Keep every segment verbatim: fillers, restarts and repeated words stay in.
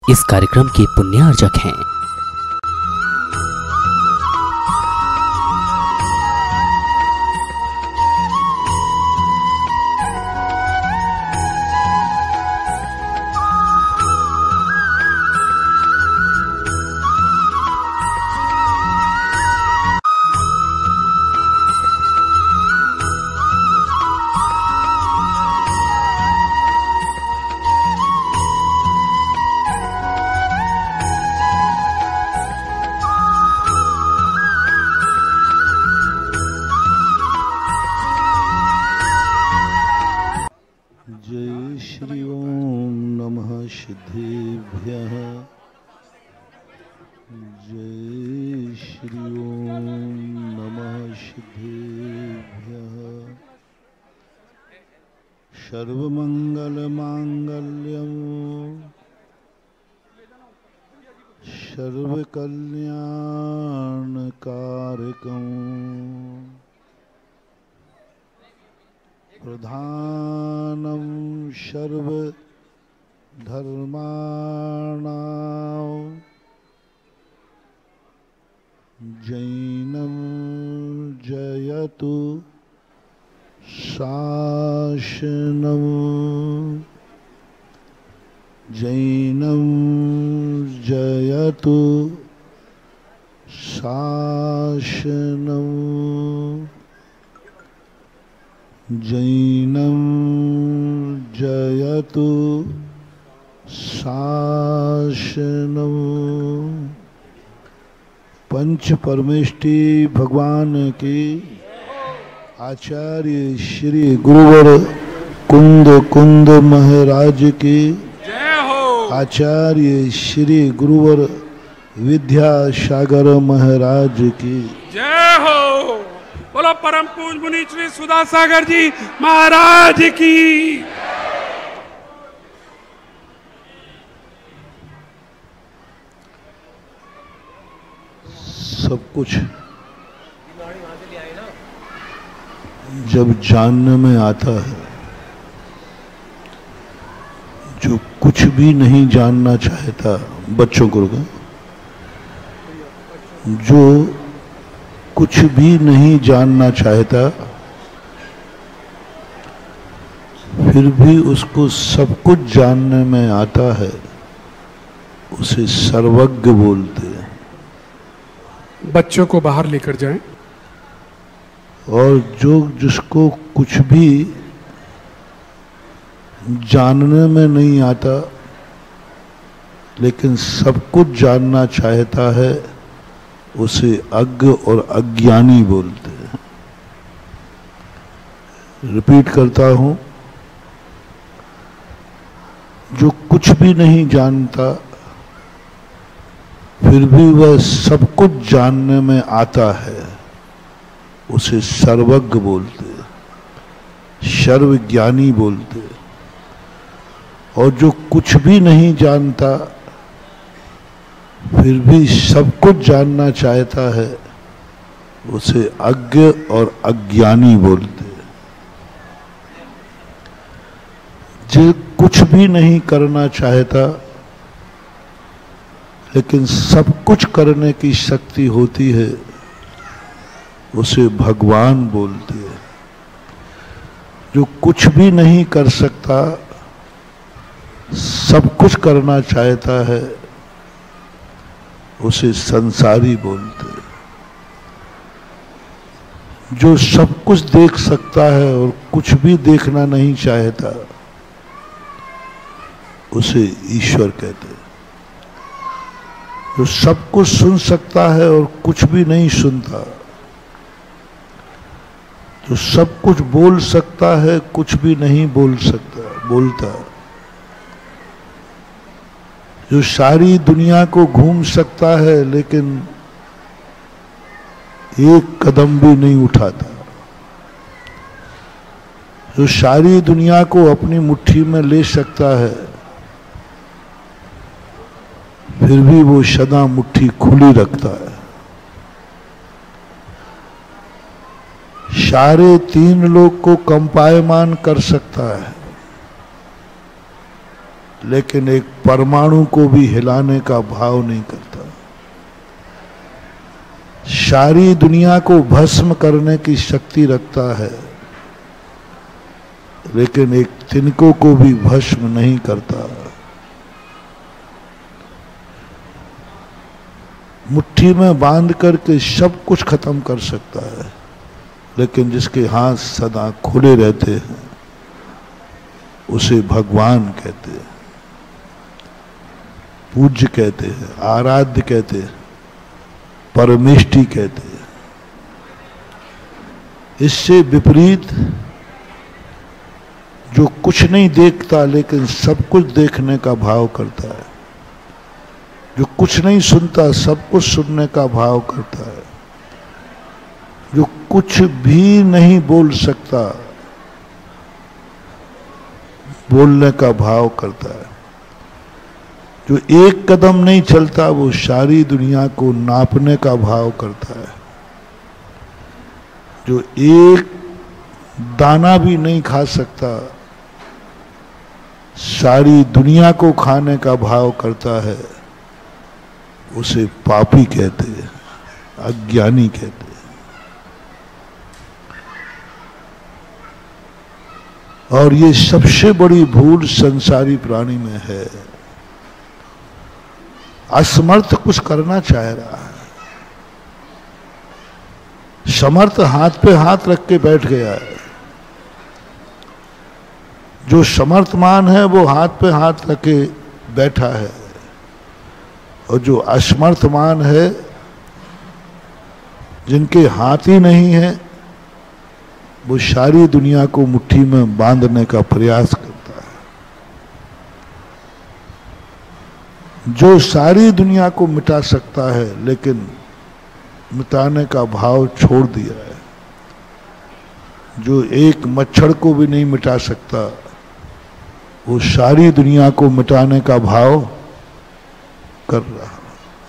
इस कार्यक्रम के पुण्यार्जक हैं। जय श्री ओम नमः सिद्धेभ्यः। जय श्री ओम नमः सिद्धेभ्यः। सर्वमंगल मांगल्यं सर्वकल्याणकारकं प्रधानं सर्वधर्माणां जैनं जयतु शासनं जैनं जयतु शासनं जैनं जयतु शासनं। पंच परमेष्टि भगवान की आचार्य श्री गुरुवर कुंद कुंद महाराज की जय हो। आचार्य श्री गुरुवर विद्यासागर महाराज की जय हो। बोलो परम पूज मुनि श्री सुधा सागर जी महाराज की। सब कुछ जब जानने में आता है, जो कुछ भी नहीं जानना चाहता, बच्चों को रुका, जो कुछ भी नहीं जानना चाहता फिर भी उसको सब कुछ जानने में आता है, उसे सर्वज्ञ बोलते हैं। बच्चों को बाहर लेकर जाएं। और जो जिसको कुछ भी जानने में नहीं आता लेकिन सब कुछ जानना चाहता है, उसे अज्ञ और अज्ञानी बोलते हैं। रिपीट करता हूं, जो कुछ भी नहीं जानता फिर भी वह सब कुछ जानने में आता है, उसे सर्वज्ञ बोलते हैं, सर्वज्ञानी बोलते हैं। और जो कुछ भी नहीं जानता फिर भी सब कुछ जानना चाहता है, उसे अज्ञ और अज्ञानी बोलते हैं। जो कुछ भी नहीं करना चाहता लेकिन सब कुछ करने की शक्ति होती है, उसे भगवान बोलते हैं। जो कुछ भी नहीं कर सकता, सब कुछ करना चाहता है, उसे संसारी बोलते हैं। जो सब कुछ देख सकता है और कुछ भी देखना नहीं चाहता, उसे ईश्वर कहते हैं। जो सब कुछ सुन सकता है और कुछ भी नहीं सुनता, जो सब कुछ बोल सकता है, कुछ भी नहीं बोल सकता बोलता, जो सारी दुनिया को घूम सकता है लेकिन एक कदम भी नहीं उठाता, जो सारी दुनिया को अपनी मुट्ठी में ले सकता है फिर भी वो सदा मुट्ठी खुली रखता है। सारे तीन लोग को कंपायमान कर सकता है लेकिन एक परमाणु को भी हिलाने का भाव नहीं करता। सारी दुनिया को भस्म करने की शक्ति रखता है, लेकिन एक तिनकों को भी भस्म नहीं करता। मुट्ठी में बांध करके सब कुछ खत्म कर सकता है, लेकिन जिसके हाथ सदा खुले रहते हैं उसे भगवान कहते हैं, पूज्य कहते हैं, आराध्य कहते हैं, परमेष्टि कहते हैं। इससे विपरीत जो कुछ नहीं देखता लेकिन सब कुछ देखने का भाव करता है, जो कुछ नहीं सुनता सब कुछ सुनने का भाव करता है, जो कुछ भी नहीं बोल सकता बोलने का भाव करता है, जो एक कदम नहीं चलता वो सारी दुनिया को नापने का भाव करता है, जो एक दाना भी नहीं खा सकता सारी दुनिया को खाने का भाव करता है, उसे पापी कहते हैं, अज्ञानी कहते हैं। और ये सबसे बड़ी भूल संसारी प्राणी में है। असमर्थ कुछ करना चाह रहा है, समर्थ हाथ पे हाथ रख के बैठ गया है। जो समर्थमान है वो हाथ पे हाथ रख के बैठा है, और जो असमर्थमान है, जिनके हाथ ही नहीं है, वो सारी दुनिया को मुट्ठी में बांधने का प्रयास करता है। जो सारी दुनिया को मिटा सकता है लेकिन मिटाने का भाव छोड़ दिया है, जो एक मच्छर को भी नहीं मिटा सकता, वो सारी दुनिया को मिटाने का भाव कर रहा है।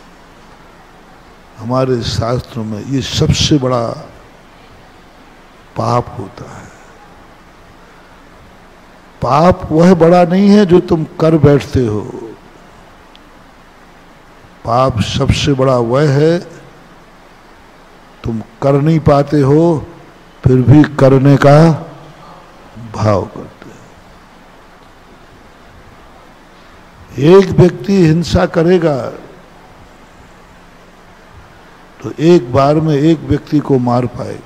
हमारे शास्त्रों में ये सबसे बड़ा पाप होता है। पाप वह बड़ा नहीं है जो तुम कर बैठते हो, पाप सबसे बड़ा वह है तुम कर नहीं पाते हो फिर भी करने का भाव करते हो। एक व्यक्ति हिंसा करेगा तो एक बार में एक व्यक्ति को मार पाएगा।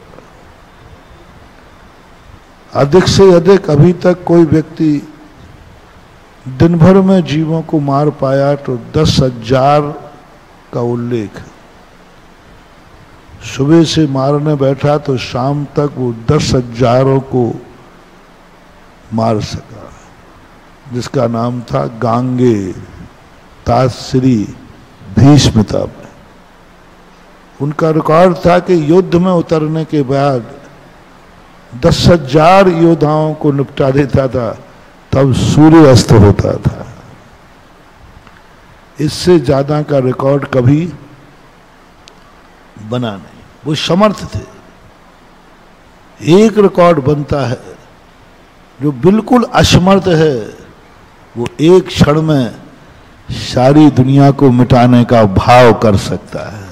अधिक से अधिक अभी तक कोई व्यक्ति दिन भर में जीवों को मार पाया तो दस हजार का उल्लेख। सुबह से मारने बैठा तो शाम तक वो दस हजारों को मार सका, जिसका नाम था गांगे ताश्री भीष्मता में। उनका रिकॉर्ड था कि युद्ध में उतरने के बाद दस हजार योद्धाओं को निपटा देता था, तब सूर्य अस्त होता था। इससे ज्यादा का रिकॉर्ड कभी बना नहीं। वो समर्थ थे। एक रिकॉर्ड बनता है, जो बिल्कुल असमर्थ है वो एक क्षण में सारी दुनिया को मिटाने का भाव कर सकता है।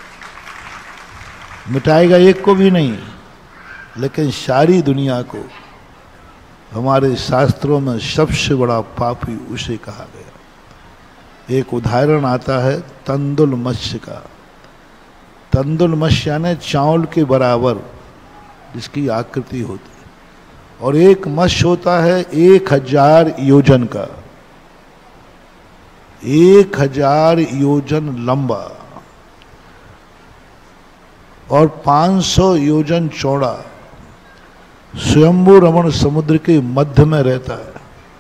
मिटाएगा एक को भी नहीं, लेकिन सारी दुनिया को। हमारे शास्त्रों में सबसे बड़ा पापी उसे कहा गया। एक उदाहरण आता है तंदुल मत्स्य का। तंदुल मत्स्य यानी चावल के बराबर जिसकी आकृति होती है, और एक मत्स्य होता है एक हजार योजन का, एक हजार योजन लंबा और पांच सौ योजन चौड़ा। स्वयंभू रमण समुद्र के मध्य में रहता है।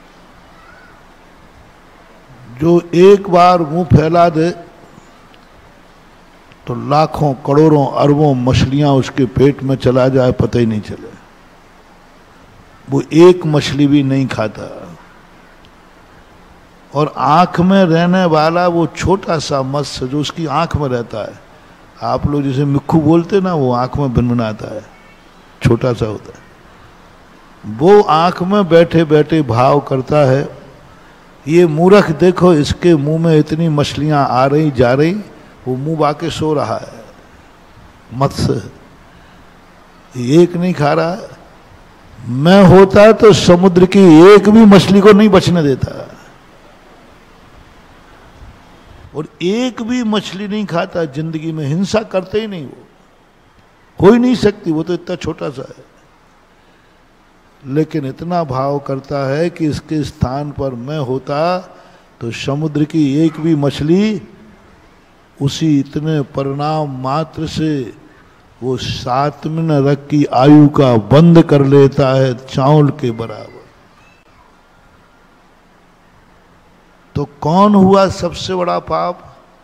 जो एक बार मुंह फैला दे तो लाखों करोड़ों अरबों मछलियां उसके पेट में चला जाए, पता ही नहीं चले। वो एक मछली भी नहीं खाता। और आंख में रहने वाला वो छोटा सा मत्स्य जो उसकी आंख में रहता है, आप लोग जैसे मिक्खू बोलते ना, वो आंख में भिनभिनाता है, छोटा सा होता है। वो आंख में बैठे बैठे भाव करता है ये मूर्ख देखो, इसके मुंह में इतनी मछलियां आ रही जा रही, वो मुंह बाके सो रहा है, मत्स्य एक नहीं खा रहा है। मैं होता तो समुद्र की एक भी मछली को नहीं बचने देता, और एक भी मछली नहीं खाता। जिंदगी में हिंसा करते ही नहीं, वो हो ही नहीं सकती, वो तो इतना छोटा सा है, लेकिन इतना भाव करता है कि इसके स्थान पर मैं होता तो समुद्र की एक भी मछली उसी इतने परिणाम मात्र से वो सातवें नरक की आयु का बंद कर लेता है, चावल के बराबर। तो कौन हुआ सबसे बड़ा पाप?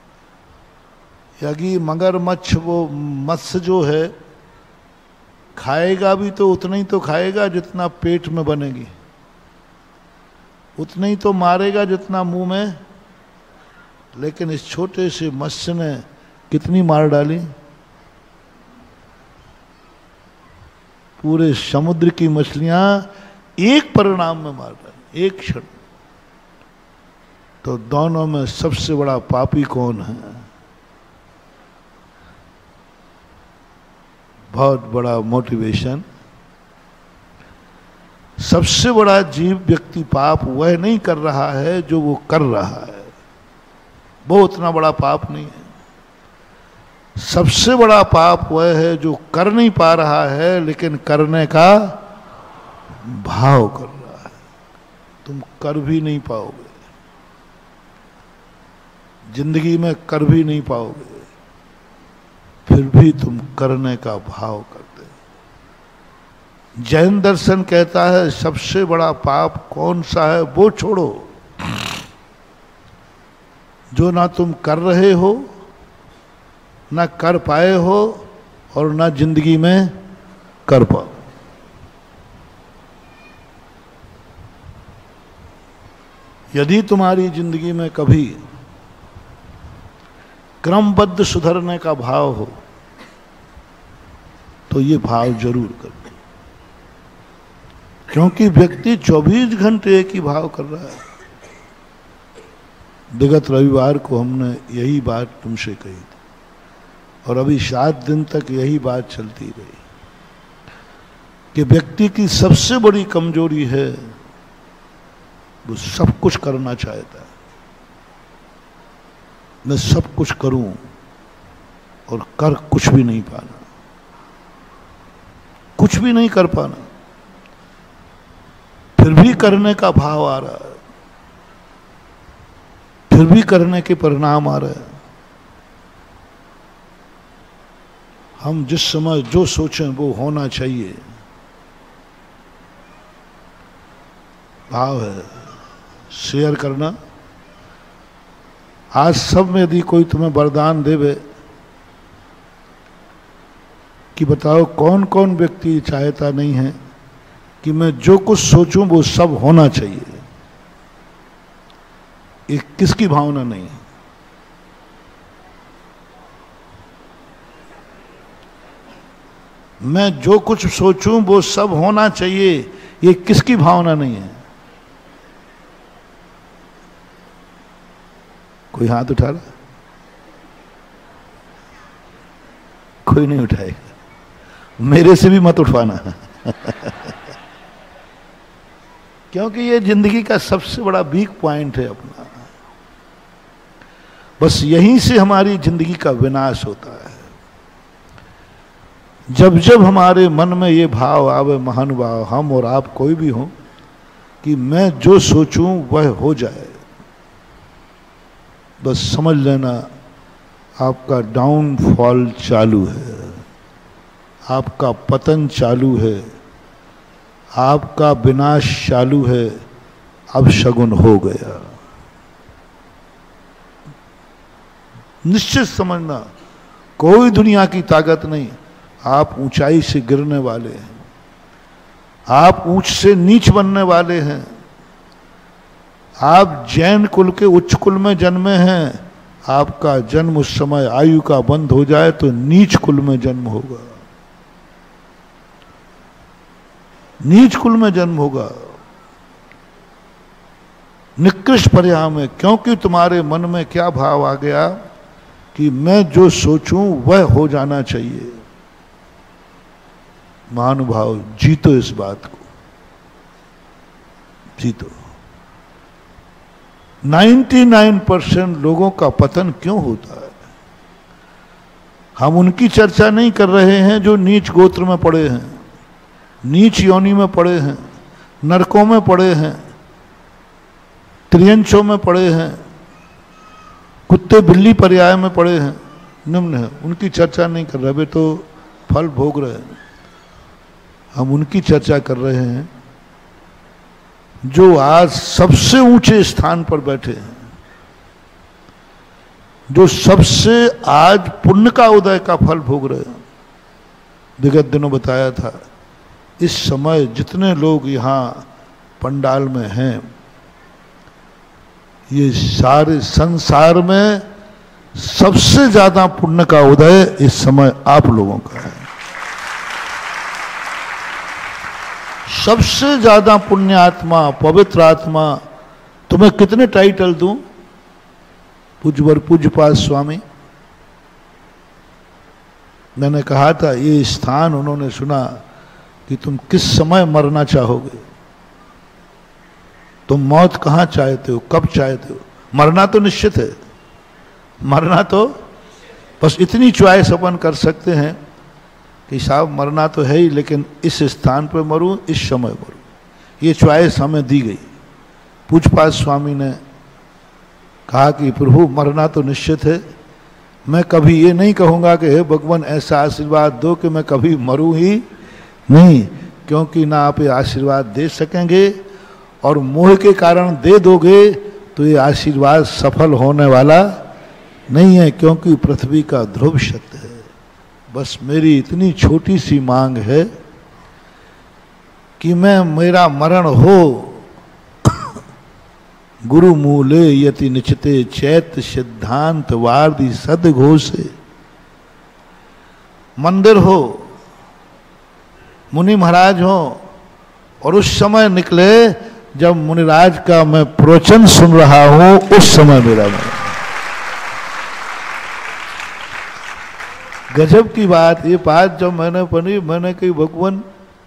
यदि मगरमच्छ वो मत्स्य जो है खाएगा भी तो उतना ही तो खाएगा जितना पेट में बनेगी, उतना ही तो मारेगा जितना मुंह में। लेकिन इस छोटे से मत्स्य ने कितनी मार डाली? पूरे समुद्र की मछलियां एक परिणाम में मार डाली, एक क्षण। तो दोनों में सबसे बड़ा पापी कौन है? बहुत बड़ा मोटिवेशन। सबसे बड़ा जीव व्यक्ति पाप वह नहीं कर रहा है जो वो कर रहा है, वो उतना बड़ा पाप नहीं है। सबसे बड़ा पाप वह है जो कर नहीं पा रहा है लेकिन करने का भाव कर रहा है। तुम कर भी नहीं पाओगे, जिंदगी में कर भी नहीं पाओगे, फिर भी तुम करने का भाव करते हो। जैन दर्शन कहता है सबसे बड़ा पाप कौन सा है वो छोड़ो, जो ना तुम कर रहे हो, ना कर पाए हो, और ना जिंदगी में कर पाओ। यदि तुम्हारी जिंदगी में कभी क्रमबद्ध सुधरने का भाव हो तो ये भाव जरूर कर, क्योंकि व्यक्ति चौबीस घंटे एक ही भाव कर रहा है। विगत रविवार को हमने यही बात तुमसे कही थी और अभी सात दिन तक यही बात चलती रही कि व्यक्ति की सबसे बड़ी कमजोरी है वो सब कुछ करना चाहता है। मैं सब कुछ करूं और कर कुछ भी नहीं पाना, कुछ भी नहीं कर पाना, फिर भी करने का भाव आ रहा है, फिर भी करने के परिणाम आ रहे हैं। हम जिस समय जो सोचें वो होना चाहिए, भाव है। शेयर करना। आज सब में यदि कोई तुम्हें वरदान देवे कि बताओ कौन कौन व्यक्ति चाहता नहीं है कि मैं जो कुछ सोचूं वो सब होना चाहिए, ये किसकी भावना नहीं है? मैं जो कुछ सोचूं वो सब होना चाहिए, ये किसकी भावना नहीं है? कोई हाथ उठा रहा? कोई नहीं उठाएगा। मेरे से भी मत उठवाना क्योंकि ये जिंदगी का सबसे बड़ा वीक पॉइंट है अपना। बस यहीं से हमारी जिंदगी का विनाश होता है। जब जब हमारे मन में ये भाव आवे, महानुभाव हम और आप कोई भी हो, कि मैं जो सोचूं वह हो जाए, बस समझ लेना आपका डाउनफॉल चालू है, आपका पतन चालू है, आपका विनाश चालू है। अब शगुन हो गया। निश्चित समझना, कोई दुनिया की ताकत नहीं। आप ऊंचाई से गिरने वाले हैं, आप ऊंच से नीच बनने वाले हैं। आप जैन कुल के उच्च कुल में जन्मे हैं, आपका जन्म उस समय आयु का बंद हो जाए तो नीच कुल में जन्म होगा, नीच कुल में जन्म होगा। निकृष्ट परिणाम है, क्योंकि तुम्हारे मन में क्या भाव आ गया कि मैं जो सोचूं वह हो जाना चाहिए। महानुभाव, जीतो इस बात को, जीतो। निन्यानवे परसेंट लोगों का पतन क्यों होता है? हम उनकी चर्चा नहीं कर रहे हैं जो नीच गोत्र में पड़े हैं, नीच योनि में पड़े हैं, नरकों में पड़े हैं, त्रियंचों में पड़े हैं, कुत्ते बिल्ली पर्याय में पड़े हैं, निम्न है, उनकी चर्चा नहीं कर रहे, वे तो फल भोग रहे हैं। हम उनकी चर्चा कर रहे हैं जो आज सबसे ऊंचे स्थान पर बैठे हैं, जो सबसे आज पुण्य का उदय का फल भोग रहे हैं। विगत दिनों बताया था, इस समय जितने लोग यहाँ पंडाल में हैं, ये सारे संसार में सबसे ज्यादा पुण्य का उदय इस समय आप लोगों का है। सबसे ज्यादा पुण्य आत्मा, पवित्र आत्मा। तुम्हें कितने टाइटल दूं? पूज्यवर पूज्यपाद स्वामी, मैंने कहा था ये स्थान उन्होंने सुना कि तुम किस समय मरना चाहोगे, तुम मौत कहां चाहते हो, कब चाहते हो। मरना तो निश्चित है, मरना तो बस इतनी चॉइस अपन कर सकते हैं कि साहब मरना तो है ही, लेकिन इस स्थान पर मरूं, इस समय मरूं, ये चॉइस हमें दी गई। पूज्यपाद स्वामी ने कहा कि प्रभु मरना तो निश्चित है, मैं कभी ये नहीं कहूँगा कि हे भगवान ऐसा आशीर्वाद दो कि मैं कभी मरूं ही नहीं, क्योंकि ना आप ये आशीर्वाद दे सकेंगे और मोह के कारण दे दोगे तो ये आशीर्वाद सफल होने वाला नहीं है, क्योंकि पृथ्वी का ध्रुव सत्य है। बस मेरी इतनी छोटी सी मांग है कि मैं मेरा मरण हो गुरु मूले यति निचते चैत्य सिद्धांत वार्दी सदघोषे। मंदिर हो, मुनि महाराज हो, और उस समय निकले जब मुनिराज का मैं प्रवचन सुन रहा हूं, उस समय मेरा मरण। गजब की बात, ये बात जब मैंने पढ़ी, मैंने कही भगवान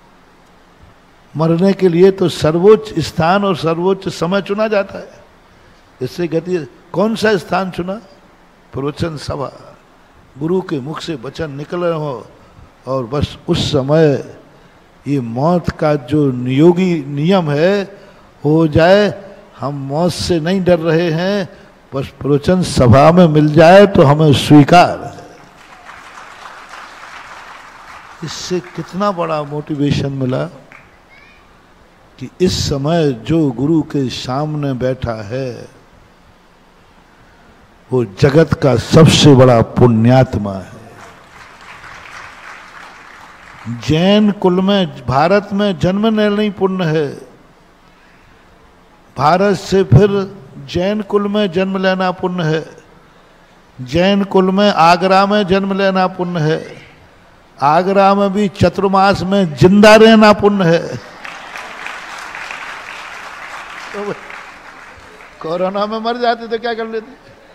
मरने के लिए तो सर्वोच्च स्थान और सर्वोच्च समय चुना जाता है, इससे गति कौन सा स्थान चुना? प्रवचन सभा, गुरु के मुख से वचन निकल रहे हो, और बस उस समय ये मौत का जो नियोगी नियम है हो जाए। हम मौत से नहीं डर रहे हैं, बस प्रवचन सभा में मिल जाए तो हमें स्वीकार है। इससे कितना बड़ा मोटिवेशन मिला कि इस समय जो गुरु के सामने बैठा है वो जगत का सबसे बड़ा पुण्यात्मा है। जैन कुल में, भारत में जन्म नहीं पुण्य है, भारत से फिर जैन कुल में जन्म लेना पुण्य है, जैन कुल में आगरा में जन्म लेना पुण्य है, आगरा में भी चतुर्मास में जिंदा रहना पुण्य है। तो कोरोना में मर जाते तो क्या कर लेते,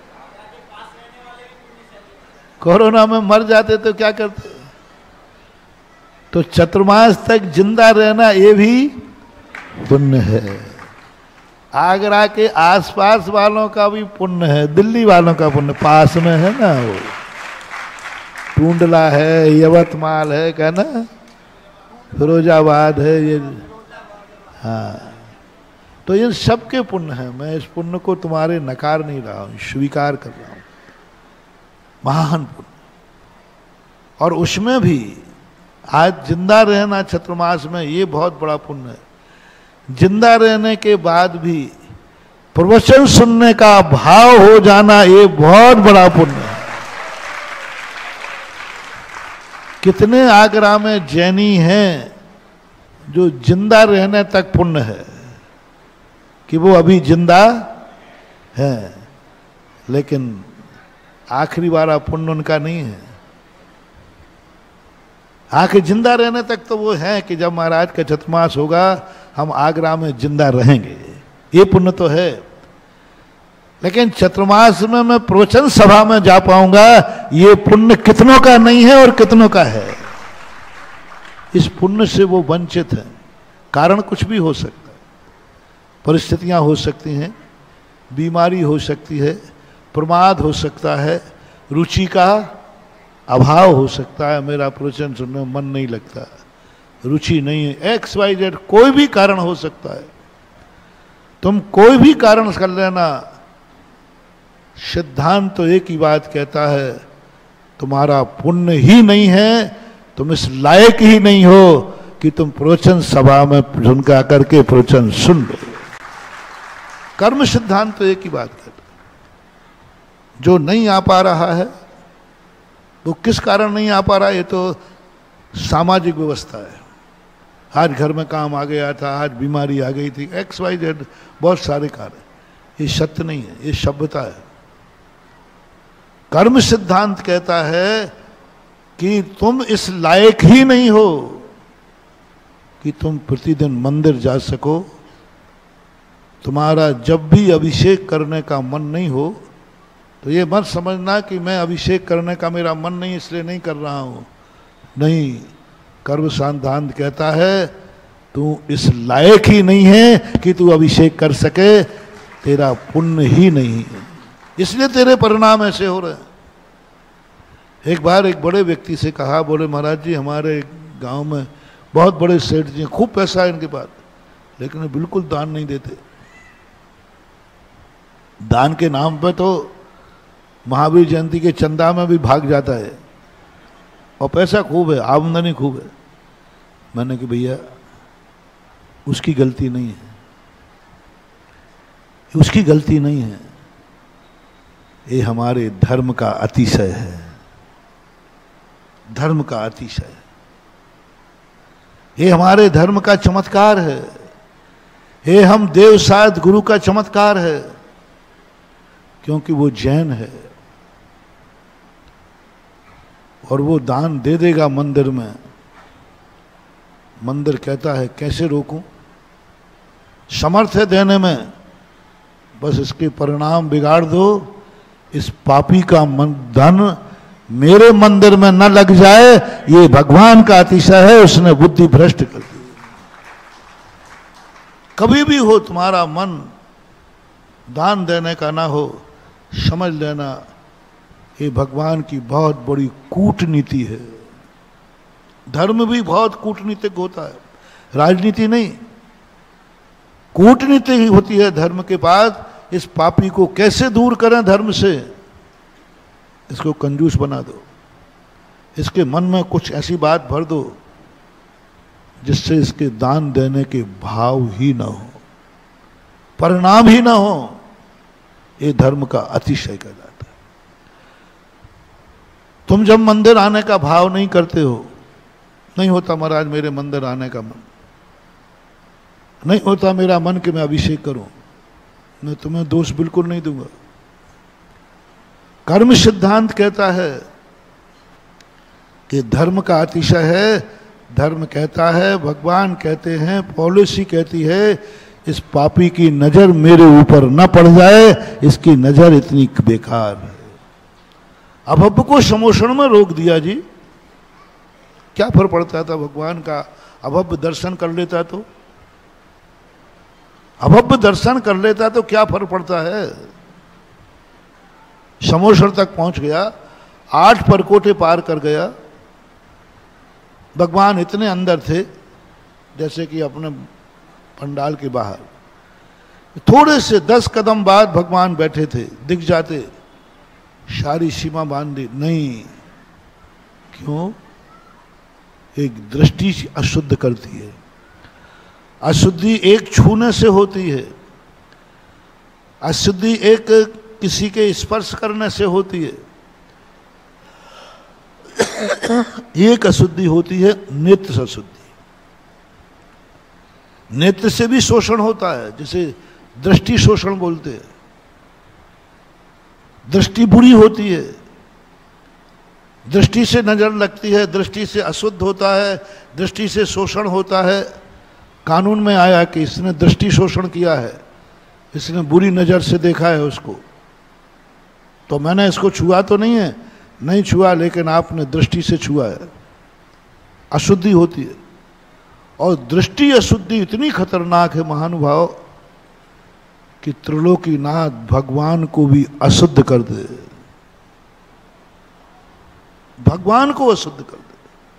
कोरोना में मर जाते तो क्या करते। तो चतुर्मास तक जिंदा रहना ये भी पुण्य है। आगरा के आसपास वालों का भी पुण्य है, दिल्ली वालों का पुण्य, पास में है ना, वो टूंडला है, यवतमाल है, क्या ना, फिरोजाबाद है ये, हाँ। तो ये सबके पुण्य है। मैं इस पुण्य को तुम्हारे नकार नहीं रहा हूं, स्वीकार कर रहा हूं, महान पुण्य। और उसमें भी आज जिंदा रहना चतुर्मास में ये बहुत बड़ा पुण्य है। जिंदा रहने के बाद भी प्रवचन सुनने का भाव हो जाना ये बहुत बड़ा पुण्य है। कितने आगरा में जैनी हैं जो जिंदा रहने तक पुण्य है कि वो अभी जिंदा है, लेकिन आखिरी वाला पुण्य उनका नहीं है। आखिर जिंदा रहने तक तो वो है कि जब महाराज का चतुर्मास होगा हम आगरा में जिंदा रहेंगे, ये पुण्य तो है। लेकिन चतुर्मास में मैं प्रवचन सभा में जा पाऊंगा, ये पुण्य कितनों का नहीं है और कितनों का है। इस पुण्य से वो वंचित है। कारण कुछ भी हो सकता है, परिस्थितियां हो सकती हैं, बीमारी हो सकती है, प्रमाद हो सकता है, रुचि का अभाव हो सकता है, मेरा प्रवचन सुनने में मन नहीं लगता, रुचि नहीं है, एक्स वाई जेड कोई भी कारण हो सकता है। तुम कोई भी कारण कर लेना, सिद्धांत तो एक ही बात कहता है, तुम्हारा पुण्य ही नहीं है, तुम इस लायक ही नहीं हो कि तुम प्रवचन सभा में झुनका करके प्रवचन सुन लो। कर्म सिद्धांत तो एक ही बात कहता है। जो नहीं आ पा रहा है वो किस कारण नहीं आ पा रहा है, ये तो सामाजिक व्यवस्था है। आज घर में काम आ गया था, आज बीमारी आ गई थी, एक्स वाई जेड बहुत सारे कारण। ये सत्य नहीं है, ये सभ्यता है। कर्म सिद्धांत कहता है कि तुम इस लायक ही नहीं हो कि तुम प्रतिदिन मंदिर जा सको। तुम्हारा जब भी अभिषेक करने का मन नहीं हो तो ये मत समझना कि मैं अभिषेक करने का मेरा मन नहीं इसलिए नहीं कर रहा हूं। नहीं, कर्म सिद्धांत कहता है तू इस लायक ही नहीं है कि तू अभिषेक कर सके, तेरा पुण्य ही नहीं है, इसलिए तेरे परिणाम ऐसे हो रहे हैं। एक बार एक बड़े व्यक्ति से कहा, बोले महाराज जी हमारे गांव में बहुत बड़े सेठ जी, खूब पैसा है इनके पास, लेकिन वे बिल्कुल दान नहीं देते। दान के नाम पे तो महावीर जयंती के चंदा में भी भाग जाता है और पैसा खूब है, आमदनी खूब है। मैंने कि भैया उसकी गलती नहीं है, उसकी गलती नहीं है, ये हमारे धर्म का अतिशय है, धर्म का अतिशय है, ये हमारे धर्म का चमत्कार है, ये हम देवसाद गुरु का चमत्कार है, क्योंकि वो जैन है और वो दान दे देगा मंदिर में। मंदिर कहता है कैसे रोकूं, समर्थ है देने में, बस इसके परिणाम बिगाड़ दो, इस पापी का मन धन मेरे मंदिर में न लग जाए, ये भगवान का अतिशय है, उसने बुद्धि भ्रष्ट कर दी। कभी भी हो तुम्हारा मन दान देने का ना हो, समझ लेना ये भगवान की बहुत बड़ी कूटनीति है। धर्म भी बहुत कूटनीतिक होता है, राजनीति नहीं, कूटनीति ही होती है धर्म के पास। इस पापी को कैसे दूर करें धर्म से, इसको कंजूस बना दो, इसके मन में कुछ ऐसी बात भर दो जिससे इसके दान देने के भाव ही ना हो, परिणाम ही ना हो। ये धर्म का अतिशय कहलाता है। तुम जब मंदिर आने का भाव नहीं करते हो, नहीं होता महाराज मेरे मंदिर आने का मन, नहीं होता मेरा मन कि मैं अभिषेक करूं, मैं तुम्हें दोष बिल्कुल नहीं दूंगा। कर्म सिद्धांत कहता है कि धर्म का अतिशय है। धर्म कहता है, भगवान कहते हैं, पॉलिसी कहती है, इस पापी की नजर मेरे ऊपर न पड़ जाए, इसकी नजर इतनी बेकार है। अभव्य को समोषण में रोक दिया जी, क्या फर्क पड़ता था भगवान का, अभव्य दर्शन कर लेता तो, अभव्य दर्शन कर लेता तो क्या फर्क पड़ता है। समोषण तक पहुंच गया, आठ परकोटे पार कर गया, भगवान इतने अंदर थे जैसे कि अपने पंडाल के बाहर, थोड़े से दस कदम बाद भगवान बैठे थे, दिख जाते, सारी सीमा बांध दी, नहीं, क्यों, एक दृष्टि अशुद्ध करती है। अशुद्धि एक छूने से होती है, अशुद्धि एक किसी के स्पर्श करने से होती है, एक अशुद्धि होती है नेत्र अशुद्धि। नेत्र से भी शोषण होता है, जिसे दृष्टि शोषण बोलते हैं। दृष्टि बुरी होती है, दृष्टि से नजर लगती है, दृष्टि से अशुद्ध होता है, दृष्टि से शोषण होता है। कानून में आया कि इसने दृष्टि शोषण किया है, इसने बुरी नजर से देखा है उसको, तो मैंने इसको छुआ तो नहीं है, नहीं छुआ, लेकिन आपने दृष्टि से छुआ है। अशुद्धि होती है, और दृष्टि अशुद्धि इतनी खतरनाक है महानुभाव कि त्रिलोकीनाथ भगवान को भी अशुद्ध कर दे, भगवान को अशुद्ध कर दे।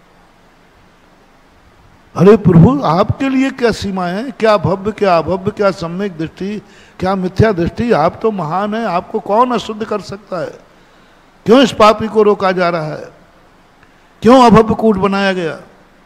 अरे प्रभु, आपके लिए क्या सीमा है, क्या भव्य, क्या अभव्य, क्या सम्यक दृष्टि, क्या मिथ्या दृष्टि। आप तो महान है, आपको कौन अशुद्ध कर सकता है। क्यों इस पापी को रोका जा रहा है, क्यों अभव्य कूट बनाया गया।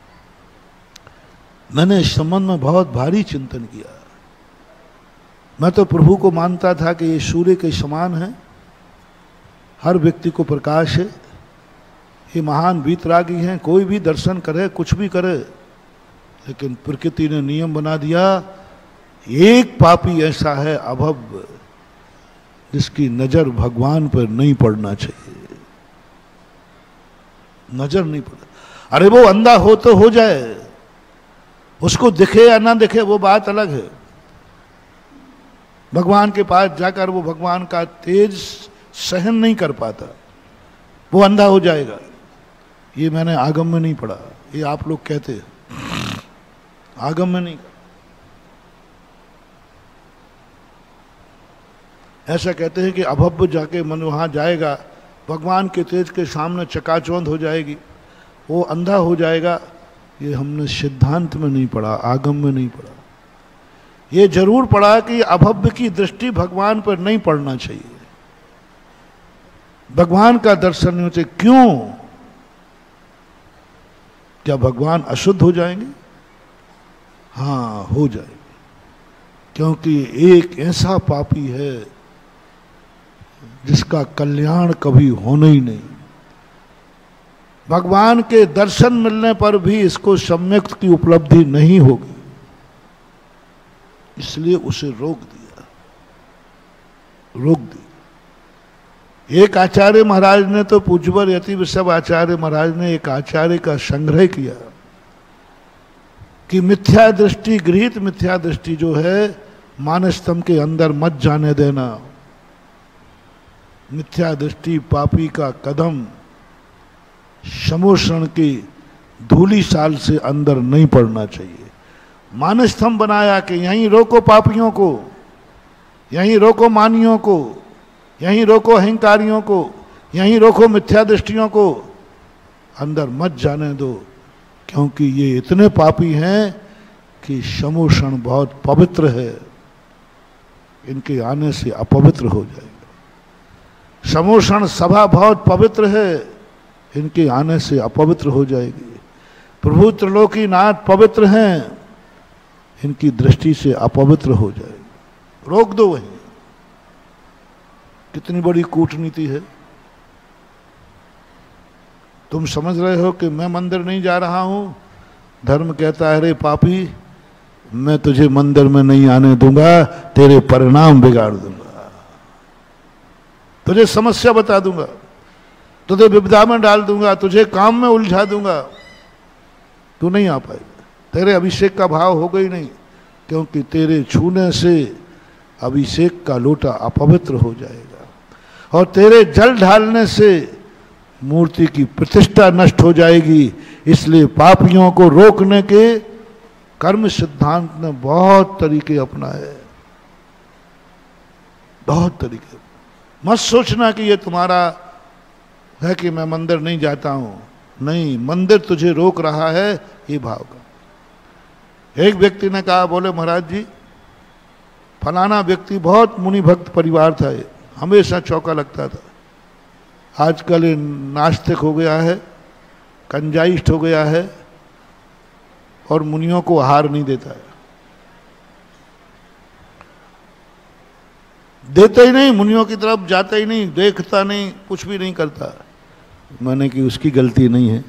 मैंने इस संबंध में बहुत भारी चिंतन किया। मैं तो प्रभु को मानता था कि ये सूर्य के समान है, हर व्यक्ति को प्रकाश है, ये महान वीतरागी हैं, कोई भी दर्शन करे, कुछ भी करे। लेकिन प्रकृति ने नियम बना दिया, एक पापी ऐसा है अभव्य जिसकी नजर भगवान पर नहीं पड़ना चाहिए, नजर नहीं पड़ा। अरे वो अंधा हो तो हो जाए, उसको दिखे या ना दिखे वो बात अलग है। भगवान के पास जाकर वो भगवान का तेज सहन नहीं कर पाता, वो अंधा हो जाएगा। ये मैंने आगम में नहीं पढ़ा, ये आप लोग कहते हैं, आगम में नहीं। ऐसा कहते हैं कि अभव्य जाके मन वहां जाएगा, भगवान के तेज के सामने चकाचौंध हो जाएगी, वो अंधा हो जाएगा। ये हमने सिद्धांत में नहीं पढ़ा, आगम में नहीं पढ़ा। ये जरूर पढ़ा कि अभव्य की दृष्टि भगवान पर नहीं पड़ना चाहिए, भगवान का दर्शन नहीं होते। क्यों? क्या भगवान अशुद्ध हो जाएंगे? हाँ, हो जाएंगे, क्योंकि एक ऐसा पापी है जिसका कल्याण कभी होना ही नहीं। भगवान के दर्शन मिलने पर भी इसको सम्यक की उपलब्धि नहीं होगी, इसलिए उसे रोक दिया, रोक दिया। एक आचार्य महाराज ने तो, पूज्यवर यति विश्व आचार्य महाराज ने एक आचार्य का संग्रह किया कि मिथ्या दृष्टि, गृहीत मिथ्या दृष्टि जो है मानस्तंभ के अंदर मत जाने देना। मिथ्या दृष्टि पापी का कदम समोषण की धूली साल से अंदर नहीं पड़ना चाहिए। मानस्तंभ बनाया कि यहीं रोको पापियों को, यहीं रोको मानियों को, यहीं रोको अहंकारियों को, यहीं रोको मिथ्या दृष्टियों को, अंदर मत जाने दो, क्योंकि ये इतने पापी हैं कि समोषण बहुत पवित्र है, इनके आने से अपवित्र हो जाएगा। समोषण सभा बहुत पवित्र है, इनके आने से अपवित्र हो जाएगी। प्रभु त्रिलोकीनाथ पवित्र हैं, इनकी दृष्टि से अपवित्र हो जाएगी। रोक दो वहीं। कितनी बड़ी कूटनीति है। तुम समझ रहे हो कि मैं मंदिर नहीं जा रहा हूं, धर्म कहता है अरे पापी, मैं तुझे मंदिर में नहीं आने दूंगा, तेरे परिणाम बिगाड़ दूंगा, तुझे समस्या बता दूंगा, तुझे विपदा में डाल दूंगा, तुझे काम में उलझा दूंगा, तू नहीं आ पाएगा। तेरे अभिषेक का भाव होगा ही नहीं, क्योंकि तेरे छूने से अभिषेक का लोटा अपवित्र हो जाएगा, और तेरे जल ढालने से मूर्ति की प्रतिष्ठा नष्ट हो जाएगी। इसलिए पापियों को रोकने के कर्म सिद्धांत ने बहुत तरीके अपनाए, बहुत तरीके। मत सोचना कि ये तुम्हारा है कि मैं मंदिर नहीं जाता हूं, नहीं, मंदिर तुझे रोक रहा है, ये भाव का। एक व्यक्ति ने कहा, बोले महाराज जी, फलाना व्यक्ति बहुत मुनि भक्त परिवार था, ये हमेशा चौका लगता था, आजकल ये नास्तिक हो गया है, कंजाइस्ट हो गया है, और मुनियों को आहार नहीं देता है, देता ही नहीं, मुनियों की तरफ जाता ही नहीं, देखता नहीं, कुछ भी नहीं करता। मैंने कि उसकी गलती नहीं है,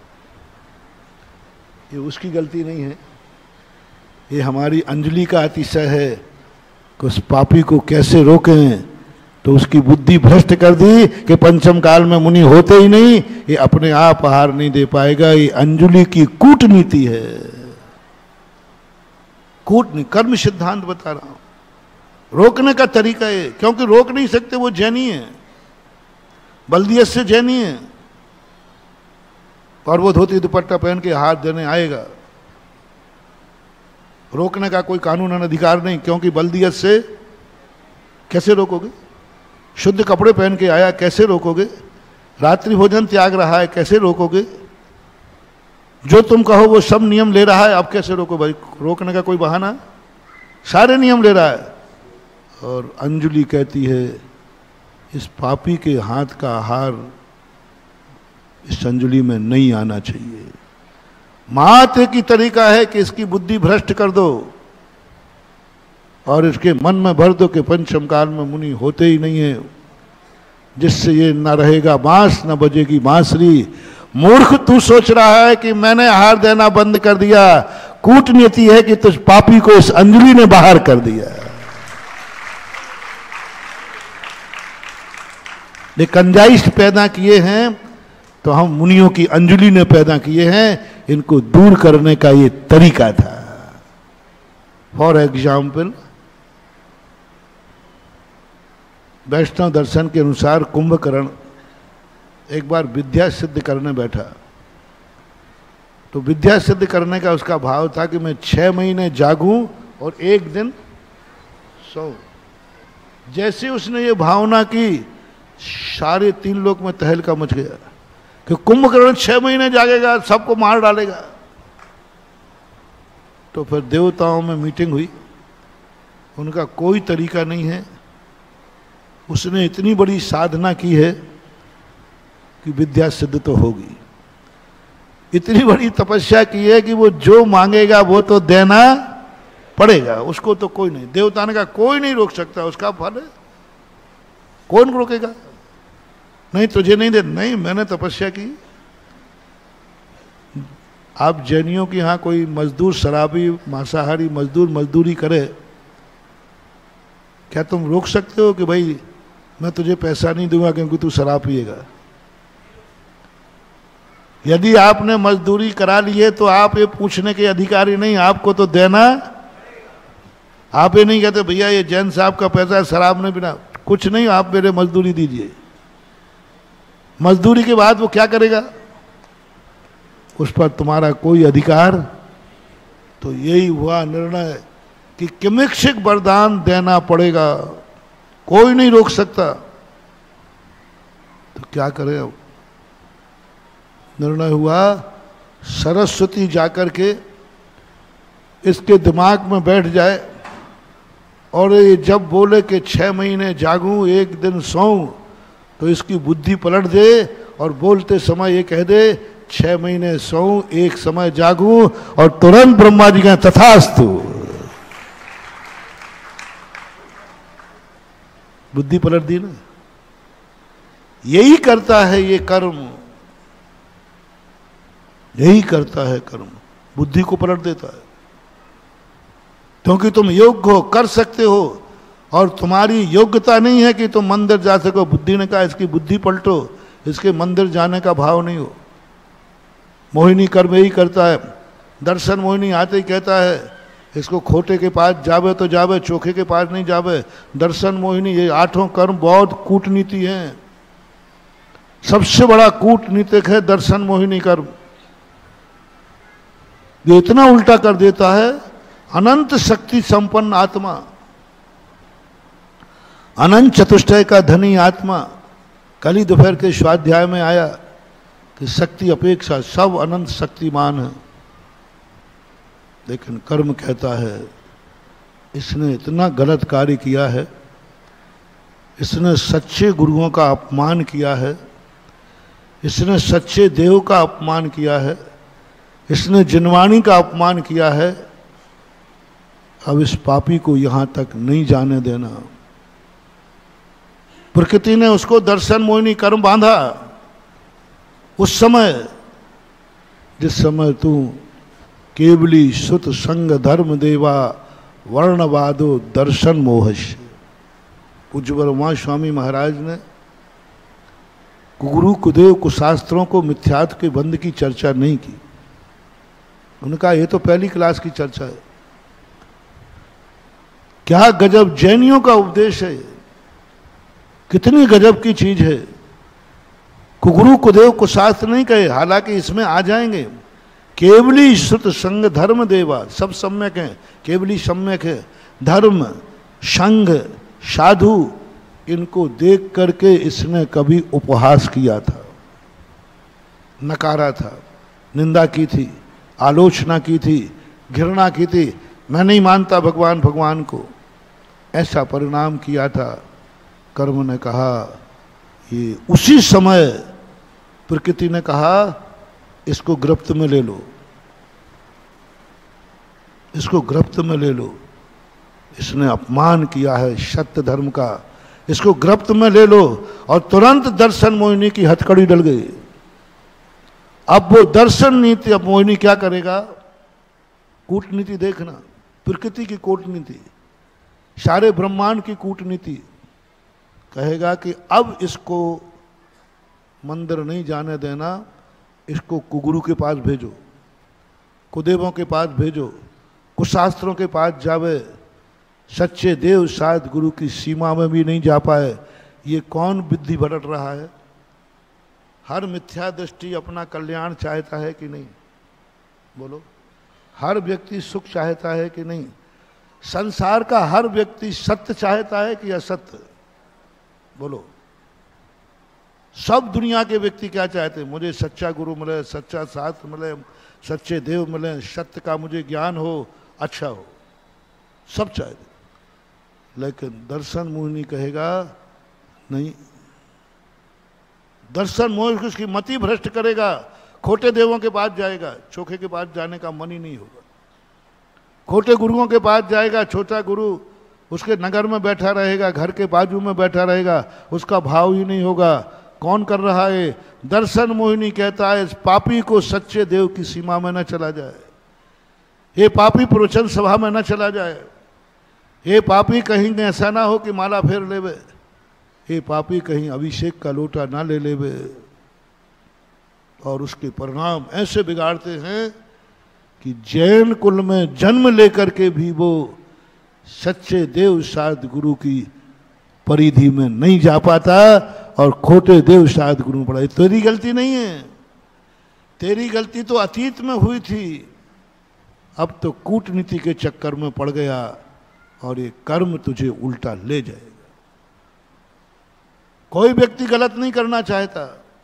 ये उसकी गलती नहीं है, ये हमारी अंजलि का अतिशय है कि उस पापी को कैसे रोकें। तो उसकी बुद्धि भ्रष्ट कर दी कि पंचम काल में मुनि होते ही नहीं, ये अपने आप आहार नहीं दे पाएगा। ये अंजलि की कूटनीति है, कूटनीति, कर्म सिद्धांत बता रहा हूं। रोकने का तरीका है, क्योंकि रोक नहीं सकते, वो जैनी है, बल्दियत से जैनी है और वो धोती दुपट्टा पहन के हाथ देने आएगा, रोकने का कोई कानून अधिकार नहीं, क्योंकि बल्दियत से कैसे रोकोगे? शुद्ध कपड़े पहन के आया, कैसे रोकोगे? रात्रि भोजन त्याग रहा है, कैसे रोकोगे? जो तुम कहो वो सब नियम ले रहा है, अब कैसे रोको भाई? रोकने का कोई बहाना? सारे नियम ले रहा है। और अंजलि कहती है इस पापी के हाथ का आहार इस अंजलि में नहीं आना चाहिए। मात्र की तरीका है कि इसकी बुद्धि भ्रष्ट कर दो और इसके मन में भर दो कि पंचम काल में मुनि होते ही नहीं है, जिससे ये न रहेगा बांस न बजेगी बांसुरी। मूर्ख, तू सोच रहा है कि मैंने आहार देना बंद कर दिया, कूटनीति है कि तुझ पापी को इस अंजलि ने बाहर कर दिया। ये कंजाइश पैदा किए हैं तो हम मुनियों की अंजलि ने पैदा किए हैं, इनको दूर करने का ये तरीका था। फॉर एग्जाम्पल, वैष्णव दर्शन के अनुसार कुंभकर्ण एक बार विद्या सिद्ध करने बैठा, तो विद्या सिद्ध करने का उसका भाव था कि मैं छह महीने जागूं और एक दिन सो। जैसे उसने ये भावना की, सारे तीन लोक में तहलका मच गया कि कुंभकर्ण छह महीने जागेगा, सबको मार डालेगा। तो फिर देवताओं में मीटिंग हुई, उनका कोई तरीका नहीं है, उसने इतनी बड़ी साधना की है कि विद्या सिद्ध तो होगी। इतनी बड़ी तपस्या की है कि वो जो मांगेगा वो तो देना पड़ेगा, उसको तो कोई नहीं, देवता ने कहा कोई नहीं रोक सकता, उसका फल है, कौन रोकेगा? नहीं तुझे नहीं दे, नहीं मैंने तपस्या की। आप जैनियों के यहाँ कोई मजदूर, शराबी, मांसाहारी मजदूर मजदूरी करे, क्या तुम रोक सकते हो कि भाई मैं तुझे पैसा नहीं दूंगा क्योंकि तू शराब पिएगा? यदि आपने मजदूरी करा ली है तो आप ये पूछने के अधिकारी नहीं, आपको तो देना। आप ये नहीं कहते भैया ये जैन साहब का पैसा शराब नहीं पीना, कुछ नहीं, आप मेरे मजदूरी दीजिए। मजदूरी के बाद वो क्या करेगा? उस पर तुम्हारा कोई अधिकार। तो यही हुआ निर्णय कि किमिक्षिक वरदान देना पड़ेगा, कोई नहीं रोक सकता। तो क्या करे? अब निर्णय हुआ सरस्वती जाकर के इसके दिमाग में बैठ जाए और ये जब बोले कि छह महीने जागूं एक दिन सोऊं, तो इसकी बुद्धि पलट दे और बोलते समय ये कह दे छह महीने सोऊं एक समय जागूं, और तुरंत ब्रह्मा जी का तथास्तु। बुद्धि पलट दी ना। यही करता है ये कर्म, यही करता है कर्म, बुद्धि को पलट देता है। क्योंकि तुम योग्य हो, कर सकते हो, और तुम्हारी योग्यता नहीं है कि तुम मंदिर जा सको। बुद्धि ने कहा इसकी बुद्धि पलटो, इसके मंदिर जाने का भाव नहीं हो। मोहिनी कर्म यही करता है। दर्शन मोहिनी आते ही कहता है इसको खोटे के पास जावे तो जावे, चोखे के पास नहीं जावे। दर्शन मोहिनी, ये आठों कर्म बहुत कूटनीति हैं। सबसे बड़ा कूटनीतिक है दर्शन मोहिनी कर्म। ये इतना उल्टा कर देता है। अनंत शक्ति संपन्न आत्मा, अनंत चतुष्टय का धनी आत्मा। कल ही दोपहर के स्वाध्याय में आया कि शक्ति अपेक्षा सब अनंत शक्तिमान है, लेकिन कर्म कहता है इसने इतना गलत कार्य किया है, इसने सच्चे गुरुओं का अपमान किया है, इसने सच्चे देव का अपमान किया है, इसने जिनवाणी का अपमान किया है। अब इस पापी को यहां तक नहीं जाने देना। प्रकृति ने उसको दर्शन मोहिनी कर्म बांधा। उस समय जिस समय तू केवली सुत संग धर्म देवा वर्णवादो दर्शन मोहश। पूज्य ब्रह्मा स्वामी महाराज ने गुरु कुदेव कुशास्त्रों को मिथ्यात्व के बंध की चर्चा नहीं की। उनका ये तो पहली क्लास की चर्चा है। क्या गजब जैनियों का उपदेश है, कितनी गजब की चीज है। कुगुरु कुदेव को शास्त्र नहीं कहे, हालांकि इसमें आ जाएंगे। केवली श्रुत संग धर्म देवा, सब सम्यक है, केवली सम्यक है। धर्म, संघ, साधु, इनको देख करके इसने कभी उपहास किया था, नकारा था, निंदा की थी, आलोचना की थी, घृणा की थी। मैं नहीं मानता भगवान भगवान को, ऐसा परिणाम किया था। कर्म ने कहा, ये उसी समय प्रकृति ने कहा इसको गिरफ्त में ले लो, इसको गिरफ्त में ले लो, इसने अपमान किया है सत्य धर्म का, इसको गिरफ्त में ले लो। और तुरंत दर्शन मोहिनी की हथकड़ी डल गई। अब वो दर्शन नीति, अब मोहिनी क्या करेगा? कूटनीति देखना, प्रकृति की कूटनीति, सारे ब्रह्मांड की कूटनीति। कहेगा कि अब इसको मंदिर नहीं जाने देना, इसको कुगुरु के पास भेजो, कुदेवों के पास भेजो, कुशास्त्रों के पास जावे। सच्चे देव शायद गुरु की सीमा में भी नहीं जा पाए। ये कौन बुद्धि भटक रहा है? हर मिथ्या दृष्टि अपना कल्याण चाहता है कि नहीं? बोलो, हर व्यक्ति सुख चाहता है कि नहीं? संसार का हर व्यक्ति सत्य चाहता है कि असत्य? बोलो, सब दुनिया के व्यक्ति क्या चाहते हैं? मुझे सच्चा गुरु मिले, सच्चा शास्त्र मिले, सच्चे देव मिले, सत्य का मुझे ज्ञान हो, अच्छा हो, सब चाहते। लेकिन दर्शन मोहिनी कहेगा नहीं। दर्शन मोहिनी उसकी मति भ्रष्ट करेगा, खोटे देवों के पास जाएगा, चोखे के पास जाने का मन ही नहीं होगा। खोटे गुरुओं के पास जाएगा, छोटा गुरु उसके नगर में बैठा रहेगा, घर के बाजू में बैठा रहेगा, उसका भाव ही नहीं होगा। कौन कर रहा है? दर्शन मोहिनी कहता है इस पापी को सच्चे देव की सीमा में न चला जाए, ये पापी प्रवचन सभा में न चला जाए, ये पापी कहीं ऐसा ना हो कि माला फेर लेवे, ये पापी कहीं अभिषेक का लोटा ना ले लेवे। और उसके परिणाम ऐसे बिगाड़ते हैं कि जैन कुल में जन्म लेकर के भी वो सच्चे देव शायद गुरु की परिधि में नहीं जा पाता, और खोटे देव शायद गुरु में पड़ा। तेरी गलती नहीं है, तेरी गलती तो अतीत में हुई थी, अब तो कूटनीति के चक्कर में पड़ गया और ये कर्म तुझे उल्टा ले जाएगा। कोई व्यक्ति गलत नहीं करना चाहता,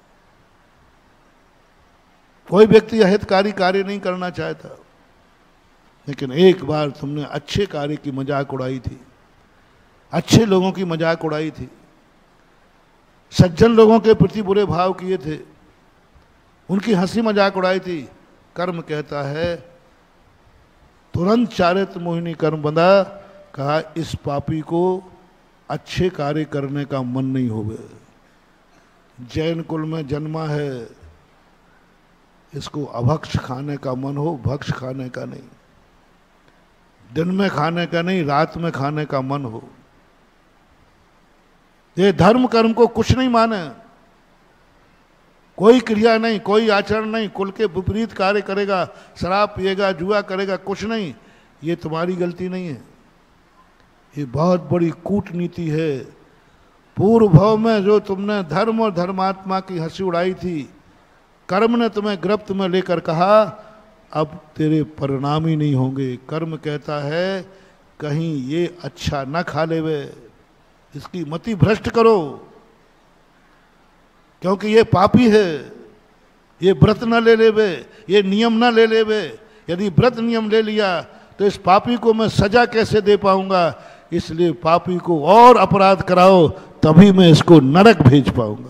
कोई व्यक्ति अहितकारी कार्य नहीं करना चाहता, लेकिन एक बार तुमने अच्छे कार्य की मजाक उड़ाई थी, अच्छे लोगों की मजाक उड़ाई थी, सज्जन लोगों के प्रति बुरे भाव किए थे, उनकी हंसी मजाक उड़ाई थी। कर्म कहता है तुरंत चारित्र मोहिनी कर्म बंधा। कहा इस पापी को अच्छे कार्य करने का मन नहीं होवे, जैन कुल में जन्मा है, इसको अभक्ष खाने का मन हो, भक्ष खाने का नहीं, दिन में खाने का नहीं, रात में खाने का मन हो। ये धर्म कर्म को कुछ नहीं माने, कोई क्रिया नहीं, कोई आचरण नहीं, कुल के विपरीत कार्य करेगा, शराब पिएगा, जुआ करेगा, कुछ नहीं। ये तुम्हारी गलती नहीं है, ये बहुत बड़ी कूटनीति है। पूर्व भाव में जो तुमने धर्म और धर्मात्मा की हंसी उड़ाई थी, कर्म ने तुम्हें गिरफ्त में लेकर कहा अब तेरे परिणाम ही नहीं होंगे। कर्म कहता है कहीं ये अच्छा न खा लेवे, इसकी मति भ्रष्ट करो, क्योंकि ये पापी है, ये व्रत न ले लेवे, ये नियम न ले लेवे। यदि व्रत नियम ले लिया तो इस पापी को मैं सजा कैसे दे पाऊंगा, इसलिए पापी को और अपराध कराओ, तभी मैं इसको नरक भेज पाऊंगा।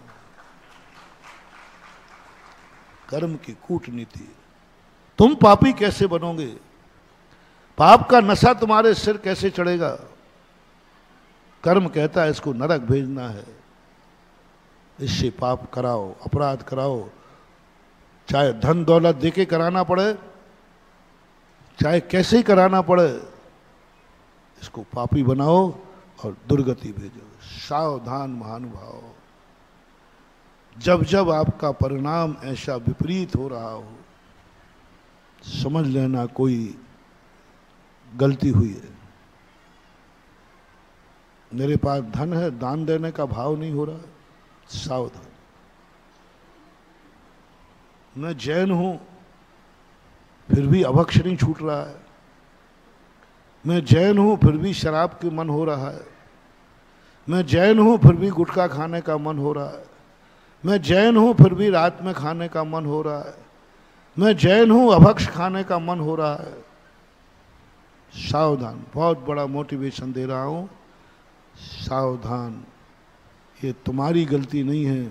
कर्म की कूटनीति। तुम पापी कैसे बनोगे? पाप का नशा तुम्हारे सिर कैसे चढ़ेगा? कर्म कहता है इसको नरक भेजना है, इससे पाप कराओ, अपराध कराओ, चाहे धन दौलत देके कराना पड़े, चाहे कैसे ही कराना पड़े, इसको पापी बनाओ और दुर्गति भेजो। सावधान महानुभाव, जब जब आपका परिणाम ऐसा विपरीत हो रहा हो, समझ लेना कोई गलती हुई है। मेरे पास धन है, दान देने का भाव नहीं हो रहा, सावधान। मैं जैन हूं फिर भी अभक्ष नहीं छूट रहा है, मैं जैन हूं फिर भी शराब के मन हो रहा है, मैं जैन हूं फिर भी गुटखा खाने का मन हो रहा है, मैं जैन हूं फिर भी रात में खाने का मन हो रहा है, मैं जैन हूं अभक्ष खाने का मन हो रहा है। सावधान, बहुत बड़ा मोटिवेशन दे रहा हूं, सावधान, ये तुम्हारी गलती नहीं है,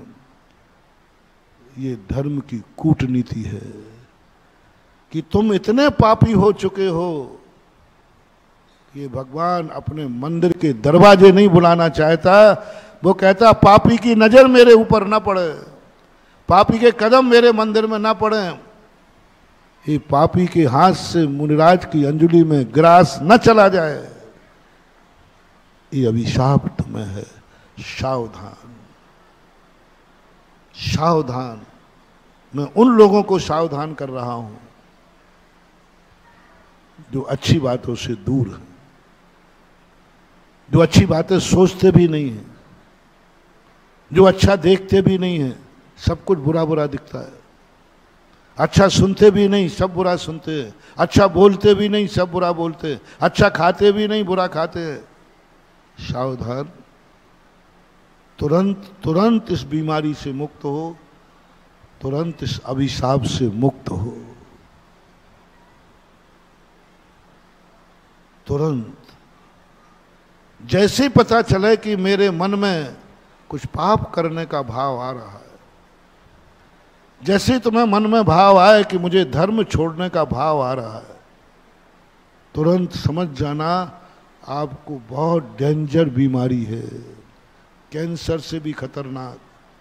ये धर्म की कूटनीति है कि तुम इतने पापी हो चुके हो, ये भगवान अपने मंदिर के दरवाजे नहीं बुलाना चाहता, वो कहता पापी की नजर मेरे ऊपर ना पड़े, पापी के कदम मेरे मंदिर में ना पड़े, ये पापी के हाथ से मुनिराज की अंजलि में ग्रास न चला जाए, ये अभिशाप तुम्हें है। सावधान, सावधान, मैं उन लोगों को सावधान कर रहा हूं जो अच्छी बातों से दूर हैं, जो अच्छी बातें सोचते भी नहीं हैं, जो अच्छा देखते भी नहीं हैं, सब कुछ बुरा बुरा दिखता है, अच्छा सुनते भी नहीं, सब बुरा सुनते हैं, अच्छा बोलते भी नहीं, सब बुरा बोलते हैं, अच्छा खाते भी नहीं, बुरा खाते हैं। सावधान, तुरंत तुरंत इस बीमारी से मुक्त हो, तुरंत इस अभिशाप से मुक्त हो, तुरंत। जैसे पता चले कि मेरे मन में कुछ पाप करने का भाव आ रहा है, जैसे तुम्हें मन में भाव आए कि मुझे धर्म छोड़ने का भाव आ रहा है, तुरंत समझ जाना आपको बहुत डेंजर बीमारी है, कैंसर से भी खतरनाक,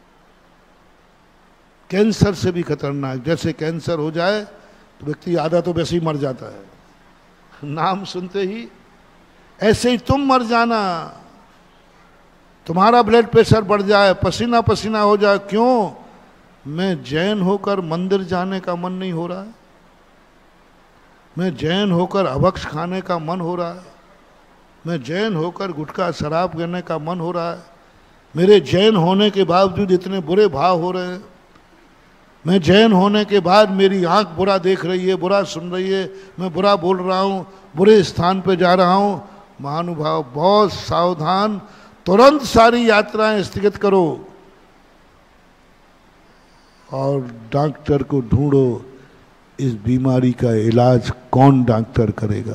कैंसर से भी खतरनाक। जैसे कैंसर हो जाए तो व्यक्ति आधा तो वैसे ही मर जाता है, नाम सुनते ही, ऐसे ही तुम मर जाना, तुम्हारा ब्लड प्रेशर बढ़ जाए, पसीना पसीना हो जाए। क्यों? मैं जैन होकर मंदिर जाने का मन नहीं हो रहा है, मैं जैन होकर अभक्ष खाने का मन हो रहा है, मैं जैन होकर गुटखा शराब करने का मन हो रहा है, मेरे जैन होने के बावजूद इतने बुरे भाव हो रहे हैं, मैं जैन होने के बाद मेरी आंख बुरा देख रही है, बुरा सुन रही है, मैं बुरा बोल रहा हूँ, बुरे स्थान पे जा रहा हूँ। महानुभाव, बहुत सावधान, तुरंत सारी यात्राएं स्थगित करो और डॉक्टर को ढूंढो। इस बीमारी का इलाज कौन डॉक्टर करेगा?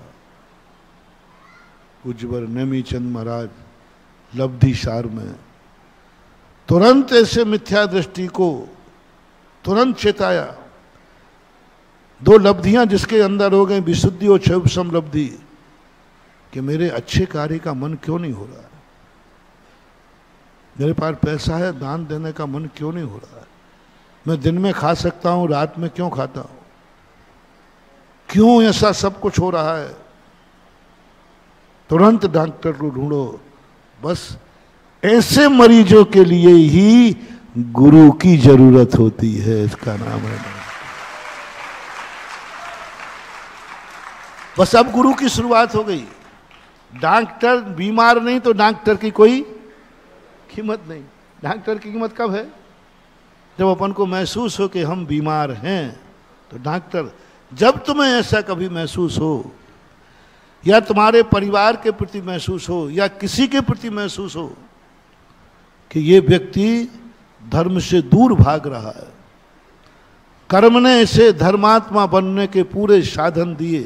पूज्यवर नेमीचंद महाराज लब्धि सार में तुरंत ऐसे मिथ्या दृष्टि को तुरंत चेताया। दो लब्धियां जिसके अंदर हो गई, विशुद्धि और क्षयोपशम लब्धि, कि मेरे अच्छे कार्य का मन क्यों नहीं हो रहा है, मेरे पास पैसा है, दान देने का मन क्यों नहीं हो रहा है, मैं दिन में खा सकता हूं, रात में क्यों खाता हूं, क्यों ऐसा सब कुछ हो रहा है? तुरंत डॉक्टर को ढूंढो। बस ऐसे मरीजों के लिए ही गुरु की जरूरत होती है, इसका नाम है। बस अब गुरु की शुरुआत हो गई। डॉक्टर बीमार नहीं तो डॉक्टर की कोई कीमत नहीं। डॉक्टर की कीमत कब है? जब अपन को महसूस हो कि हम बीमार हैं, तो डॉक्टर, जब तुम्हें ऐसा कभी महसूस हो, या तुम्हारे परिवार के प्रति महसूस हो, या किसी के प्रति महसूस हो कि ये व्यक्ति धर्म से दूर भाग रहा है, कर्म ने इसे धर्मात्मा बनने के पूरे साधन दिए,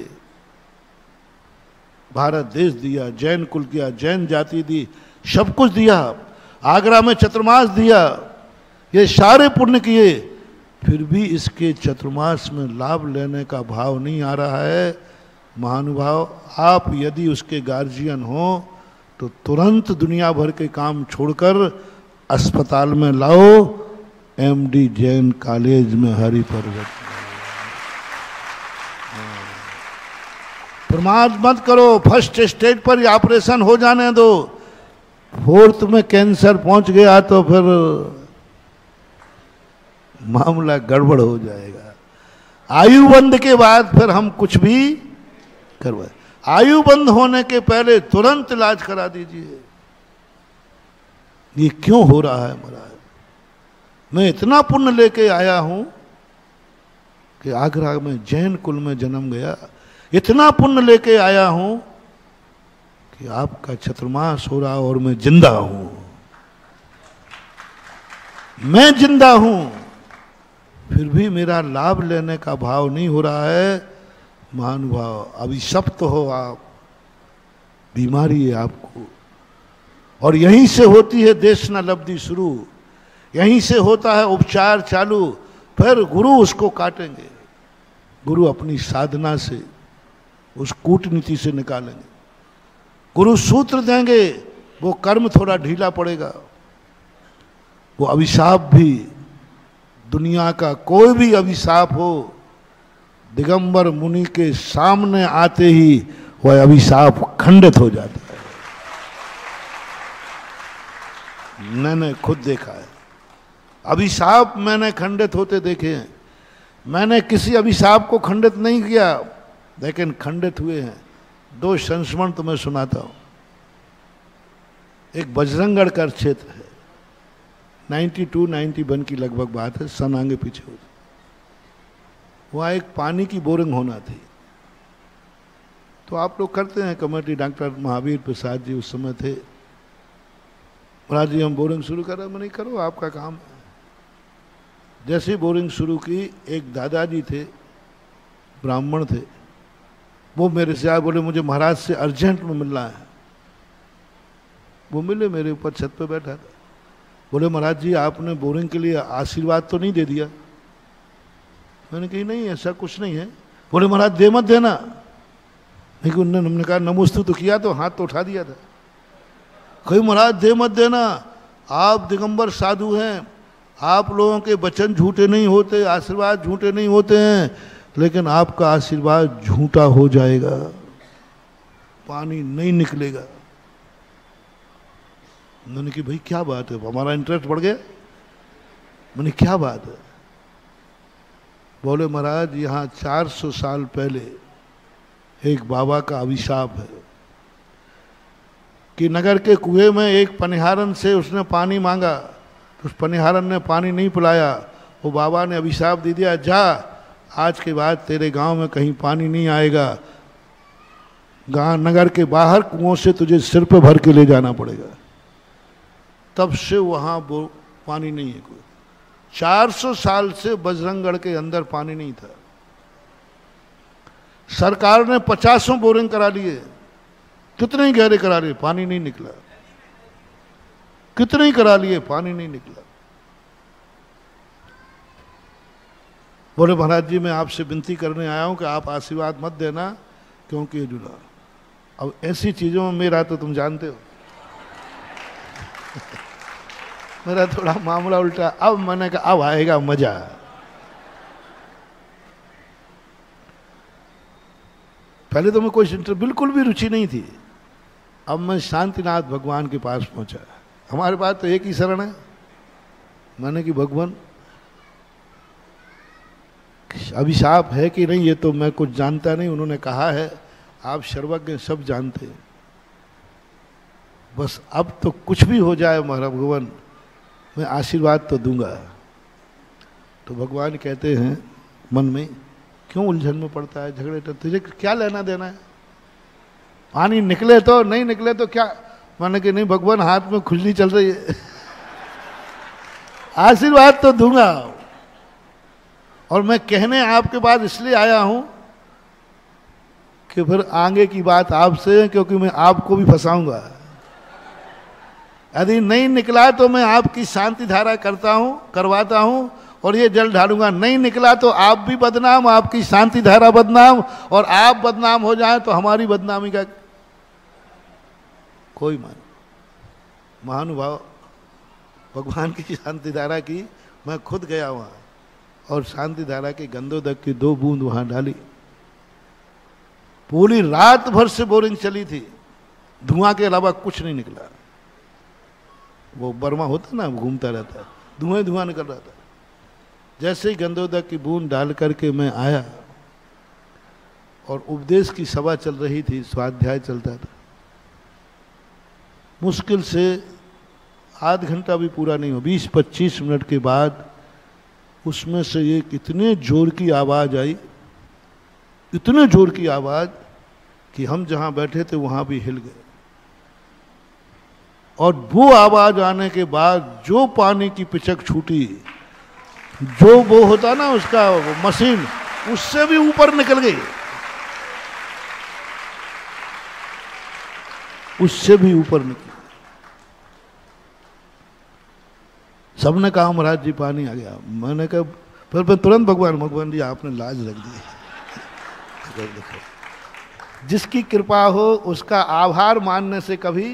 भारत देश दिया, जैन कुल किया, जैन जाति दी, सब कुछ दिया, आगरा में चतुर्मास दिया, ये सारे पुण्य किए, फिर भी इसके चतुर्मास में लाभ लेने का भाव नहीं आ रहा है। महानुभाव, आप यदि उसके गार्जियन हो तो तुरंत दुनिया भर के काम छोड़कर अस्पताल में लाओ, एमडी जैन कॉलेज में हरि पर्वत। प्रमाद मत करो, फर्स्ट स्टेज पर ऑपरेशन हो जाने दो, फोर्थ में कैंसर पहुंच गया तो फिर मामला गड़बड़ हो जाएगा। आयु बंद के बाद फिर हम कुछ भी करवाए, आयु बंद होने के पहले तुरंत इलाज करा दीजिए। ये क्यों हो रहा है महाराज? मैं इतना पुण्य लेके आया हूं, कि आगरा में जैन कुल में जन्म गया, इतना पुण्य लेके आया हूं कि आपका चतुर्मास हो रहा और मैं जिंदा हूं, मैं जिंदा हूं, फिर भी मेरा लाभ लेने का भाव नहीं हो रहा है। महानुभाव, अभिशप्त हो आप, बीमारी है आपको। और यहीं से होती है देशना लब्धि शुरू, यहीं से होता है उपचार चालू, फिर गुरु उसको काटेंगे। गुरु अपनी साधना से उस कूटनीति से निकालेंगे, गुरु सूत्र देंगे, वो कर्म थोड़ा ढीला पड़ेगा। वो अभिशाप भी, दुनिया का कोई भी अभिशाप हो, दिगंबर मुनि के सामने आते ही वह अभिशाप खंडित हो जाता है। मैंने खुद देखा है, अभिशाप मैंने खंडित होते देखे हैं। मैंने किसी अभिशाप को खंडित नहीं किया, लेकिन खंडित हुए हैं। दो संस्मरण तुम्हें सुनाता हूं। एक बजरंगगढ़ का क्षेत्र है, बानवे इक्यानवे की लगभग बात है, सन आगे पीछे हो। वहाँ एक पानी की बोरिंग होना थी, तो आप लोग करते हैं कमेटी, डॉक्टर महावीर प्रसाद जी उस समय थे। महाराज जी हम बोरिंग शुरू कर रहे हैं, मैंने करो आपका काम है। जैसे बोरिंग शुरू की, एक दादाजी थे, ब्राह्मण थे, वो मेरे से आए, बोले मुझे महाराज से अर्जेंट में मिलना है। वो मिले, मेरे ऊपर छत पे बैठा था। बोले महाराज जी आपने बोरिंग के लिए आशीर्वाद तो नहीं दे दिया? मैंने कही नहीं ऐसा कुछ नहीं है। बोले महाराज दे मत देना। लेकिन उन्होंने हमने कहा नमोस्तु तो किया, तो हाथ तो उठा दिया था। कही महाराज दे मत देना, आप दिगंबर साधु हैं, आप लोगों के वचन झूठे नहीं होते, आशीर्वाद झूठे नहीं होते हैं, लेकिन आपका आशीर्वाद झूठा हो जाएगा, पानी नहीं निकलेगा। मैंने कहा भाई क्या बात है, हमारा इंटरेस्ट बढ़ गया। मैंने क्या बात है? बोले महाराज यहाँ चार सौ साल पहले एक बाबा का अभिशाप है कि नगर के कुएं में एक पनिहारन से उसने पानी मांगा, तो उस पनिहारन ने पानी नहीं पिलाया। वो बाबा ने अभिशाप दे दिया, जा आज के बाद तेरे गांव में कहीं पानी नहीं आएगा, गांव नगर के बाहर कुओं से तुझे सिर पे भर के ले जाना पड़ेगा। तब से वहां वो पानी नहीं है। कोई चार सौ साल से बजरंगगढ़ के अंदर पानी नहीं था। सरकार ने पचासों बोरिंग करा लिए, कितने ही गहरे करा लिए, पानी नहीं निकला। कितने ही करा लिए, पानी नहीं निकला। बोले महाराज जी मैं आपसे विनती करने आया हूं कि आप आशीर्वाद मत देना, क्योंकि जुड़ा। अब ऐसी चीजों में मेरा तो तुम जानते हो मेरा थोड़ा मामला उल्टा। अब मैंने कहा अब आएगा मजा। पहले तो मैं कोई इंटर बिल्कुल भी रुचि नहीं थी। अब मैं शांतिनाथ भगवान के पास पहुंचा। हमारे पास तो एक ही शरण है। मैंने कि भगवान अभिशाप है कि नहीं ये तो मैं कुछ जानता नहीं, उन्होंने कहा है, आप सर्वज्ञ सब जानते हैं, बस अब तो कुछ भी हो जाए महाराज भगवान मैं आशीर्वाद तो दूंगा। तो भगवान कहते हैं मन में, क्यों उलझन में पड़ता है, झगड़े तो तुझे क्या लेना देना है, पानी निकले तो नहीं निकले तो क्या। मैंने कि नहीं भगवान हाथ में खुजली चल रही है आशीर्वाद तो दूंगा। और मैं कहने आपके पास इसलिए आया हूं कि फिर आगे की बात आपसे, क्योंकि मैं आपको भी फंसाऊंगा। यदि नहीं निकला तो मैं आपकी शांति धारा करता हूं, करवाता हूं और ये जल ढालूंगा। नहीं निकला तो आप भी बदनाम, आपकी शांति धारा बदनाम, और आप बदनाम हो जाए तो हमारी बदनामी का कोई मान। महानुभाव भगवान की शांति धारा की मैं खुद गया वहां और शांति धारा की गंधोदक की दो बूंद वहां डाली। पूरी रात भर से बोरिंग चली थी, धुआं के अलावा कुछ नहीं निकला। वो बर्मा होता ना, घूमता रहता, धुआं धुआं निकल रहा था। जैसे ही गंधोदक की बूंद डाल करके मैं आया और उपदेश की सभा चल रही थी, स्वाध्याय चलता था। मुश्किल से आध घंटा भी पूरा नहीं हो, बीस पच्चीस मिनट के बाद उसमें से एक इतने जोर की आवाज आई, इतने जोर की आवाज कि हम जहां बैठे थे वहां भी हिल गए। और वो आवाज आने के बाद जो पानी की पिचक छूटी, जो वो होता ना उसका वो मशीन, उससे भी ऊपर निकल गई, उससे भी ऊपर निकल। सबने कहा महाराज जी पानी आ गया। मैंने कहा फिर मैं तुरंत भगवान भगवान जी आपने लाज रख दी। जिसकी कृपा हो उसका आभार मानने से कभी,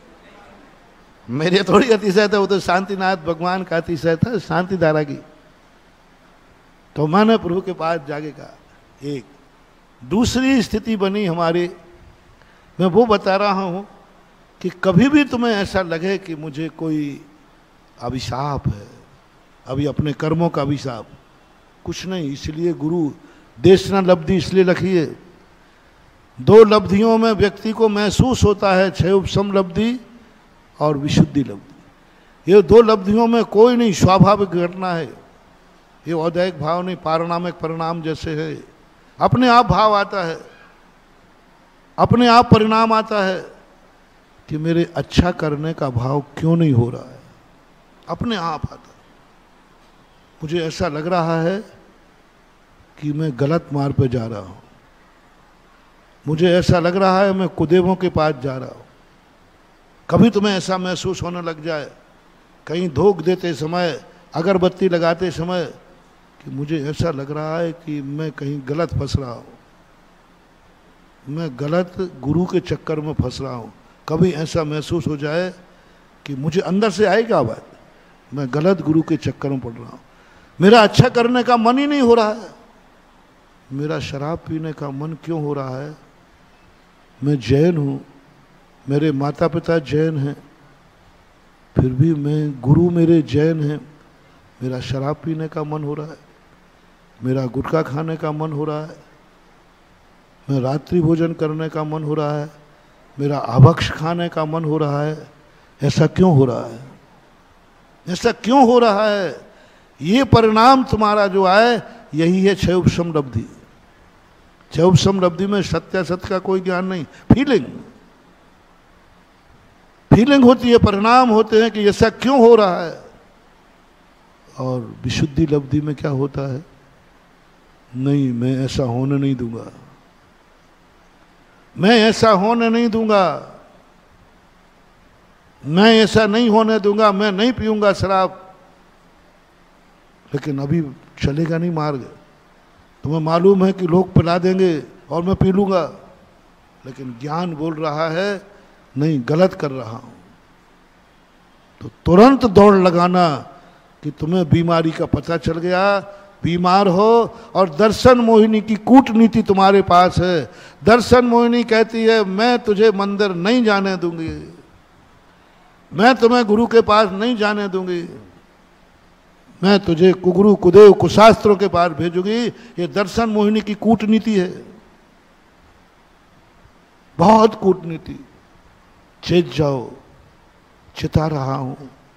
मेरे थोड़ी अतिशय था, वो तो शांतिनाथ भगवान का अतिशय था, शांति धारा की। तो मैंने प्रभु के पास जाके कहा। एक दूसरी स्थिति बनी हमारी, मैं वो बता रहा हूं कि कभी भी तुम्हें ऐसा लगे कि मुझे कोई अभिशाप है, अभी अपने कर्मों का अभिशाप, कुछ नहीं। इसलिए गुरु देशना लब्धि इसलिए रखी है। दो लब्धियों में व्यक्ति को महसूस होता है, छह उपशम लब्धि और विशुद्धि लब्धि। ये दो लब्धियों में कोई नहीं, स्वाभाविक घटना है। ये औदैहिक भाव नहीं, पारिणामिक परिणाम जैसे है। अपने आप भाव आता है, अपने आप परिणाम आता है कि मेरे अच्छा करने का भाव क्यों नहीं हो रहा है, अपने आप आता। मुझे ऐसा लग रहा है कि मैं गलत मार्ग पे जा रहा हूं, मुझे ऐसा लग रहा है मैं कुदेवों के पास जा रहा हूं। कभी तुम्हें ऐसा महसूस होने लग जाए कहीं धूप देते समय, अगरबत्ती लगाते समय, कि मुझे ऐसा लग रहा है कि मैं कहीं गलत फंस रहा हूं, मैं गलत गुरु के चक्कर में फंस रहा हूं। कभी ऐसा महसूस हो जाए कि मुझे अंदर से आएगा बात, मैं गलत गुरु के चक्कर में पड़ रहा हूं, मेरा अच्छा करने का मन ही नहीं हो रहा है, मेरा शराब पीने का मन क्यों हो रहा है। मैं जैन हूं, मेरे माता पिता जैन हैं, फिर भी मैं, गुरु मेरे जैन हैं, मेरा शराब पीने का मन हो रहा है, मेरा गुटखा खाने का मन हो रहा है, मैं रात्रि भोजन करने का मन हो रहा है, मेरा आभक्ष खाने का मन हो रहा है। ऐसा क्यों हो रहा है, ऐसा क्यों हो रहा है। ये परिणाम तुम्हारा जो आए, यही है छह उपशम लब्धि। छह उपशम लब्धि में सत्यासत्य का कोई ज्ञान नहीं, फीलिंग फीलिंग होती है, परिणाम होते हैं कि ऐसा क्यों हो रहा है। और विशुद्धि लब्धि में क्या होता है, नहीं मैं ऐसा होने नहीं दूंगा, मैं ऐसा होने नहीं दूंगा, मैं ऐसा नहीं होने दूंगा, मैं नहीं पीऊंगा शराब। लेकिन अभी चलेगा नहीं मार्ग, तुम्हें मालूम है कि लोग पिला देंगे और मैं पी लूंगा, लेकिन ज्ञान बोल रहा है नहीं, गलत कर रहा हूं। तो तुरंत दौड़ लगाना कि तुम्हें बीमारी का पता चल गया, बीमार हो, और दर्शन मोहिनी की कूटनीति तुम्हारे पास है। दर्शन मोहिनी कहती है मैं तुझे मंदिर नहीं जाने दूंगी, मैं तुम्हें गुरु के पास नहीं जाने दूंगी, मैं तुझे कुगुरु कुदेव कुशास्त्रों के पास भेजूंगी। ये दर्शन मोहिनी की कूटनीति है, बहुत कूटनीति। चेत जाओ, चिता रहा हूं,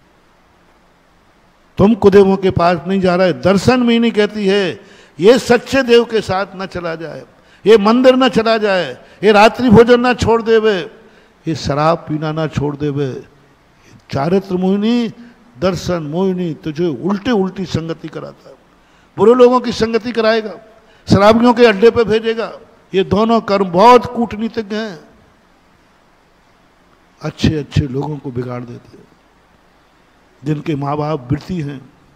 तुम कुदेवों के पास नहीं जा रहे। दर्शन मोहिनी कहती है ये सच्चे देव के साथ न चला जाए, ये मंदिर न चला जाए, ये रात्रि भोजन न छोड़ देवे, ये शराब पीना ना छोड़ देवे। चारित्र मोहिनी, दर्शन मोहिनी तुझे उल्टे उल्टी संगति कराता है, बुरे लोगों की संगति कराएगा, शराबियों के अड्डे पे भेजेगा। ये दोनों कर्म बहुत कूटनीतिज्ञ हैं, अच्छे अच्छे लोगों को बिगाड़ देते हैं, जिनके माँ बाप वृत्ति हैं,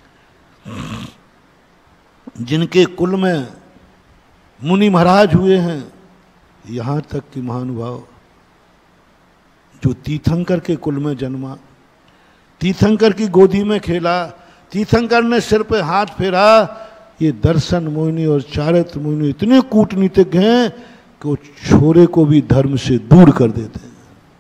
जिनके कुल में मुनि महाराज हुए हैं, यहाँ तक कि महानुभाव जो तीर्थंकर के कुल में जन्मा, तीर्थंकर की गोदी में खेला, तीर्थंकर ने सिर पे हाथ फेरा। ये दर्शन मोहिनी और चारित्र मोहिनी इतने कूटनीतिज्ञ हैं कि वो छोरे को भी धर्म से दूर कर देते हैं,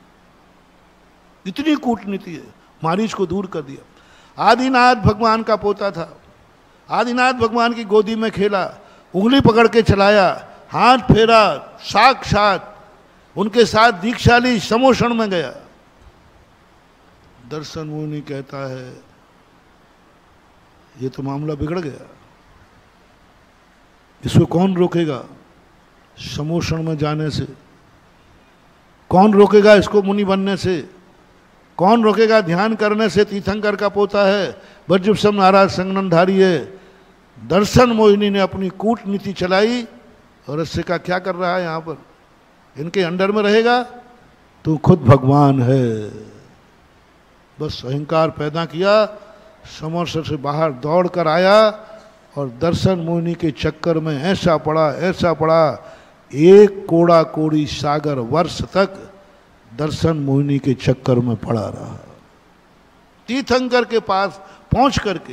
इतनी कूटनीति है। मारीच को दूर कर दिया। आदिनाथ भगवान का पोता था, आदिनाथ भगवान की गोदी में खेला, उंगली पकड़ के चलाया, हाथ फेरा, साक्षात उनके साथ दीक्षाली समोषण में गया। दर्शन मुनि कहता है ये तो मामला बिगड़ गया। इसको कौन रोकेगा समोषण में जाने से? कौन रोकेगा इसको मुनि बनने से? कौन रोकेगा ध्यान करने से? तीर्थंकर का पोता है, ब्रजभूषण महाराज संगनधारी है। दर्शन मोहिनी ने अपनी कूटनीति चलाई और इससे का क्या कर रहा है यहाँ पर? इनके अंडर में रहेगा तू खुद भगवान है। बस अहंकार पैदा किया, समोसर से बाहर दौड़ कर आया और दर्शन मोहिनी के चक्कर में ऐसा पड़ा ऐसा पड़ा एक कोड़ा कोड़ी सागर वर्ष तक दर्शन मोहिनी के चक्कर में पड़ा रहा। तीर्थंकर के पास पहुंच करके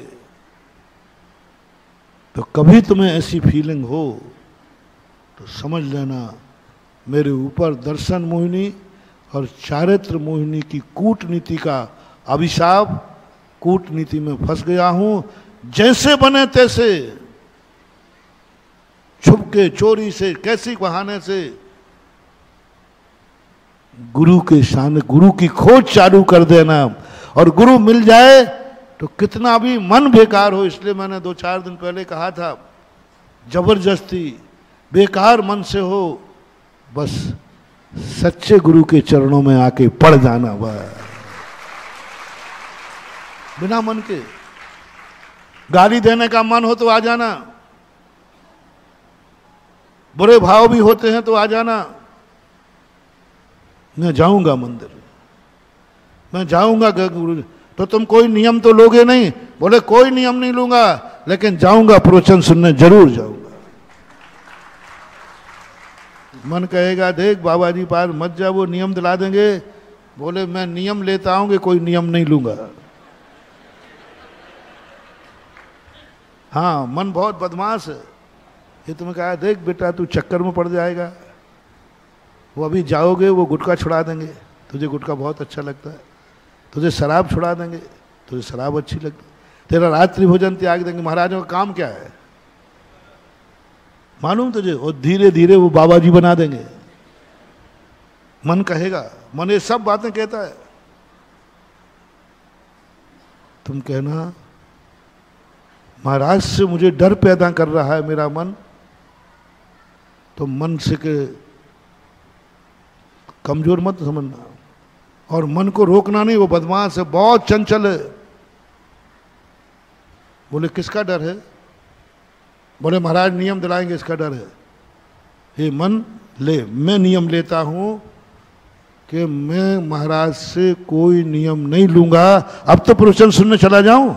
तो कभी तुम्हें ऐसी फीलिंग हो तो समझ लेना मेरे ऊपर दर्शन मोहिनी और चारित्र मोहिनी की कूटनीति का अभिशाप, कूटनीति में फंस गया हूं। जैसे बने तैसे छुपके चोरी से कैसी बहाने से गुरु के सामने गुरु की खोज चालू कर देना, और गुरु मिल जाए तो कितना भी मन बेकार हो। इसलिए मैंने दो चार दिन पहले कहा था, जबरदस्ती बेकार मन से हो, बस सच्चे गुरु के चरणों में आके पड़ जाना, बस बिना मन के। गाली देने का मन हो तो आ जाना, बुरे भाव भी होते हैं तो आ जाना। मैं जाऊंगा मंदिर, मैं जाऊंगा गुरु, तो तुम कोई नियम तो लोगे नहीं? बोले कोई नियम नहीं लूंगा, लेकिन जाऊंगा, प्रवचन सुनने जरूर जाऊंगा। मन कहेगा देख बाबा जी पास मत जा, वो नियम दिला देंगे। बोले मैं नियम लेता हूं कि कोई नियम नहीं लूंगा। हाँ, मन बहुत बदमाश है। ये तुम्हें कहा देख बेटा तू चक्कर में पड़ जाएगा, वो अभी जाओगे वो गुटखा छुड़ा देंगे, तुझे गुटखा बहुत अच्छा लगता है, तुझे शराब छुड़ा देंगे, तुझे शराब अच्छी लगती, तेरा रात्रि भोजन त्याग देंगे। महाराजों का काम क्या है मालूम तुझे? और धीरे धीरे वो बाबा जी बना देंगे। मन कहेगा, मन ये सब बातें कहता है। तुम कहना महाराज से मुझे डर पैदा कर रहा है मेरा मन, तो मन से के कमजोर मत समझना, और मन को रोकना नहीं, वो बदमाश है, बहुत चंचल है। बोले किसका डर है? बोले महाराज नियम दिलाएंगे, इसका डर है। ये मन ले, मैं नियम लेता हूं कि मैं महाराज से कोई नियम नहीं लूंगा, अब तो प्रवचन सुनने चला जाऊं।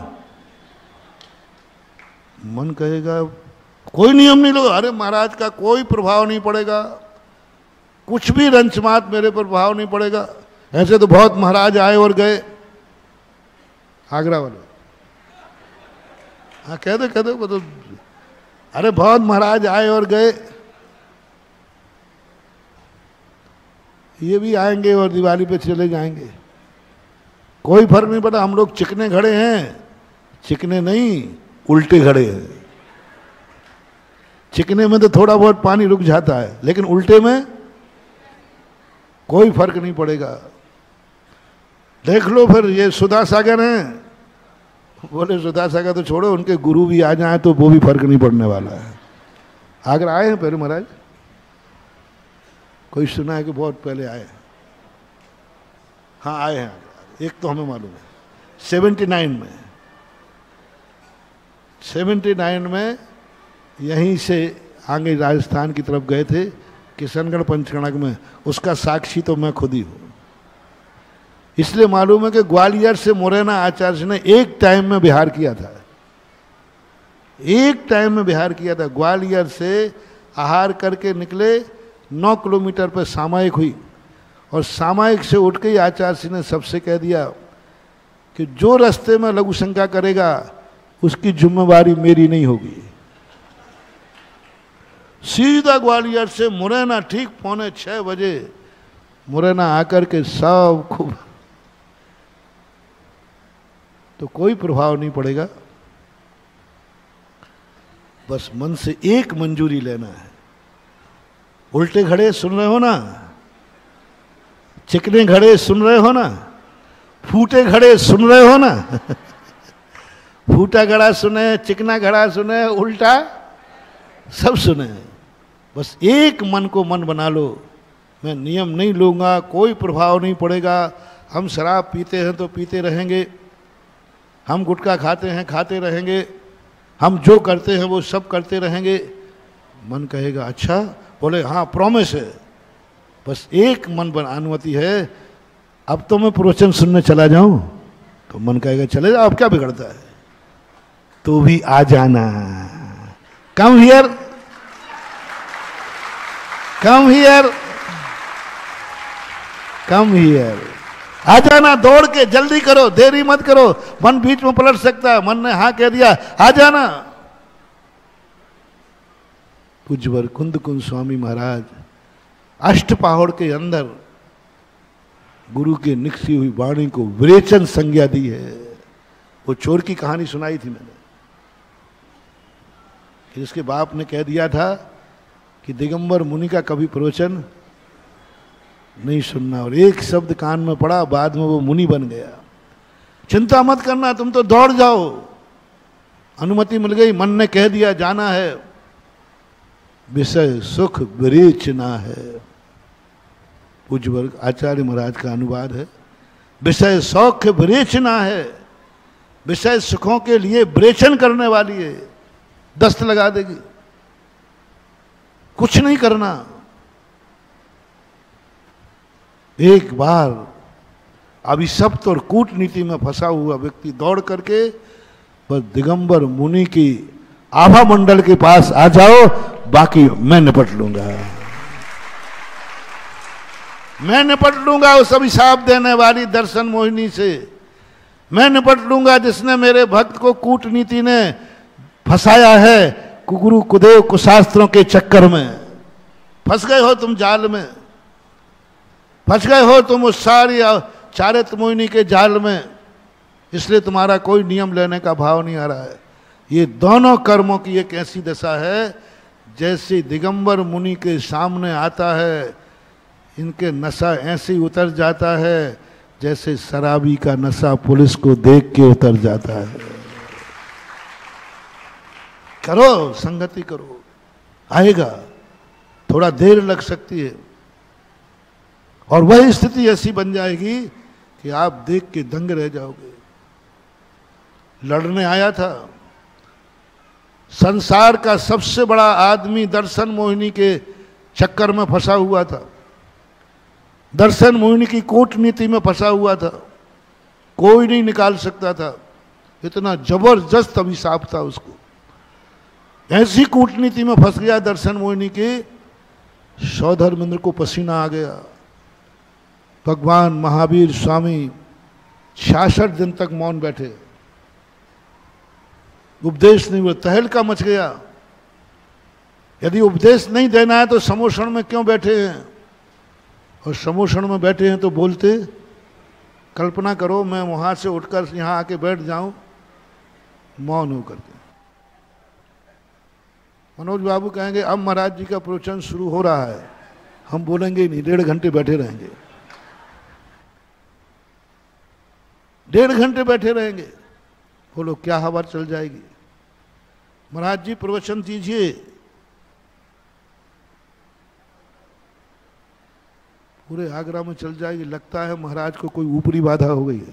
मन कहेगा कोई नियम नहीं लो, अरे महाराज का कोई प्रभाव नहीं पड़ेगा, कुछ भी रंचमात मेरे पर प्रभाव नहीं पड़ेगा। ऐसे तो बहुत महाराज आए और गए, आगरा वाले। हाँ कह दो कह दो तो, अरे बहुत महाराज आए और गए, ये भी आएंगे और दिवाली पे चले जाएंगे, कोई फर्क नहीं पड़ा। हम लोग चिकने खड़े हैं, चिकने नहीं उल्टे खड़े हैं। चिकने में तो थोड़ा बहुत पानी रुक जाता है, लेकिन उल्टे में कोई फर्क नहीं पड़ेगा। देख लो फिर ये सुधा सागर हैं, बोले सुधा सागर तो छोड़ो, उनके गुरु भी आ जाए तो वो भी फर्क नहीं पड़ने वाला है। आगरा आए हैं पहले महाराज? कोई सुना है कि बहुत पहले आए? हाँ आए हैं, एक तो हमें मालूम है, सेवेंटी नाइन में सेवेंटी नाइन में यहीं से आगे राजस्थान की तरफ गए थे, किशनगढ़ पंचकणक में। उसका साक्षी तो मैं खुद ही हूँ। इसलिए मालूम है कि ग्वालियर से मुरैना आचार्य ने एक टाइम में बिहार किया था, एक टाइम में बिहार किया था। ग्वालियर से आहार करके निकले, नौ किलोमीटर पर सामायिक हुई, और सामायिक से उठ के ही आचार्य ने सबसे कह दिया कि जो रास्ते में लघु शंका करेगा उसकी जिम्मेवारी मेरी नहीं होगी। सीधा ग्वालियर से मुरैना ठीक पौने छह बजे मुरैना आकर के सब खूब, तो कोई प्रभाव नहीं पड़ेगा। बस मन से एक मंजूरी लेना है। उल्टे घड़े सुन रहे हो ना, चिकने घड़े सुन रहे हो ना, फूटे घड़े सुन रहे हो ना, फूटा घड़ा सुने, चिकना घड़ा सुने, उल्टा सब सुने। बस एक मन को मन बना लो, मैं नियम नहीं लूँगा, कोई प्रभाव नहीं पड़ेगा। हम शराब पीते हैं तो पीते रहेंगे, हम गुटखा खाते हैं खाते रहेंगे, हम जो करते हैं वो सब करते रहेंगे। मन कहेगा अच्छा, बोले हाँ प्रॉमिस है, बस एक मन बन अनुमति है, अब तो मैं प्रवचन सुनने चला जाऊं। तो मन कहेगा चले जाओ, अब क्या बिगड़ता है, तो भी आ जाना, come here come here come here, आ जाना, दौड़ के, जल्दी करो, देरी मत करो, मन बीच में पलट सकता है। मन ने हाँ कह दिया, आ जाना। पूज्यवर कुंद कुंद स्वामी महाराज अष्टपहाड़ के अंदर गुरु के निकसी हुई वाणी को विरेचन संज्ञा दी है। वो चोर की कहानी सुनाई थी मैंने, जिसके बाप ने कह दिया था कि दिगंबर मुनि का कभी प्रवचन नहीं सुनना, और एक शब्द कान में पड़ा, बाद में वो मुनि बन गया। चिंता मत करना, तुम तो दौड़ जाओ, अनुमति मिल गई, मन ने कह दिया जाना है, विषय सुख विरेचना है। पूज्य वर्ग आचार्य महाराज का अनुवाद है, विषय सौख्य विरेचना है, विषय सुखों के लिए विरेचन करने वाली है, दस्त लगा देगी, कुछ नहीं करना। एक बार अभिशप्त और कूटनीति में फंसा हुआ व्यक्ति दौड़ करके बस दिगंबर मुनि की आभा मंडल के पास आ जाओ, बाकी मैं निपट लूंगा, मैं निपट लूंगा उस अभिशाप देने वाली दर्शन मोहिनी से, मैं निपट लूंगा जिसने मेरे भक्त को कूटनीति ने फंसाया है, कुगुरु कुदेव कुशास्त्रों के चक्कर में। फंस गए हो तुम जाल में, फंस गए हो तुम उस सारी चारित मोहिनी के जाल में, इसलिए तुम्हारा कोई नियम लेने का भाव नहीं आ रहा है। ये दोनों कर्मों की एक ऐसी दशा है, जैसे दिगंबर मुनि के सामने आता है, इनके नशा ऐसे ही उतर जाता है जैसे शराबी का नशा पुलिस को देख के उतर जाता है। करो, संगति करो, आएगा, थोड़ा देर लग सकती है, और वही स्थिति ऐसी बन जाएगी कि आप देख के दंग रह जाओगे। लड़ने आया था, संसार का सबसे बड़ा आदमी दर्शन मोहिनी के चक्कर में फंसा हुआ था, दर्शन मोहिनी की कूटनीति में फंसा हुआ था, कोई नहीं निकाल सकता था, इतना जबरदस्त अभिशाप था उसको। ऐसी कूटनीति में फंस गया दर्शन मोहिनी के, सौधर्मेंद्र को पसीना आ गया। भगवान महावीर स्वामी छियासठ दिन तक मौन बैठे, उपदेश नहीं हुआ, तहलका मच गया। यदि उपदेश नहीं देना है तो समोषण में क्यों बैठे हैं, और समोषण में बैठे हैं तो बोलते। कल्पना करो मैं वहां से उठकर यहां आके बैठ जाऊं मौन होकर के, मनोज बाबू कहेंगे अब महाराज जी का प्रवचन शुरू हो रहा है, हम बोलेंगे ही नहीं, डेढ़ घंटे बैठे रहेंगे, डेढ़ घंटे बैठे रहेंगे। बोलो क्या हवा चल जाएगी। महाराज जी प्रवचन दीजिए, पूरे आगरा में चल जाएगी। लगता है महाराज को कोई ऊपरी बाधा हो गई है।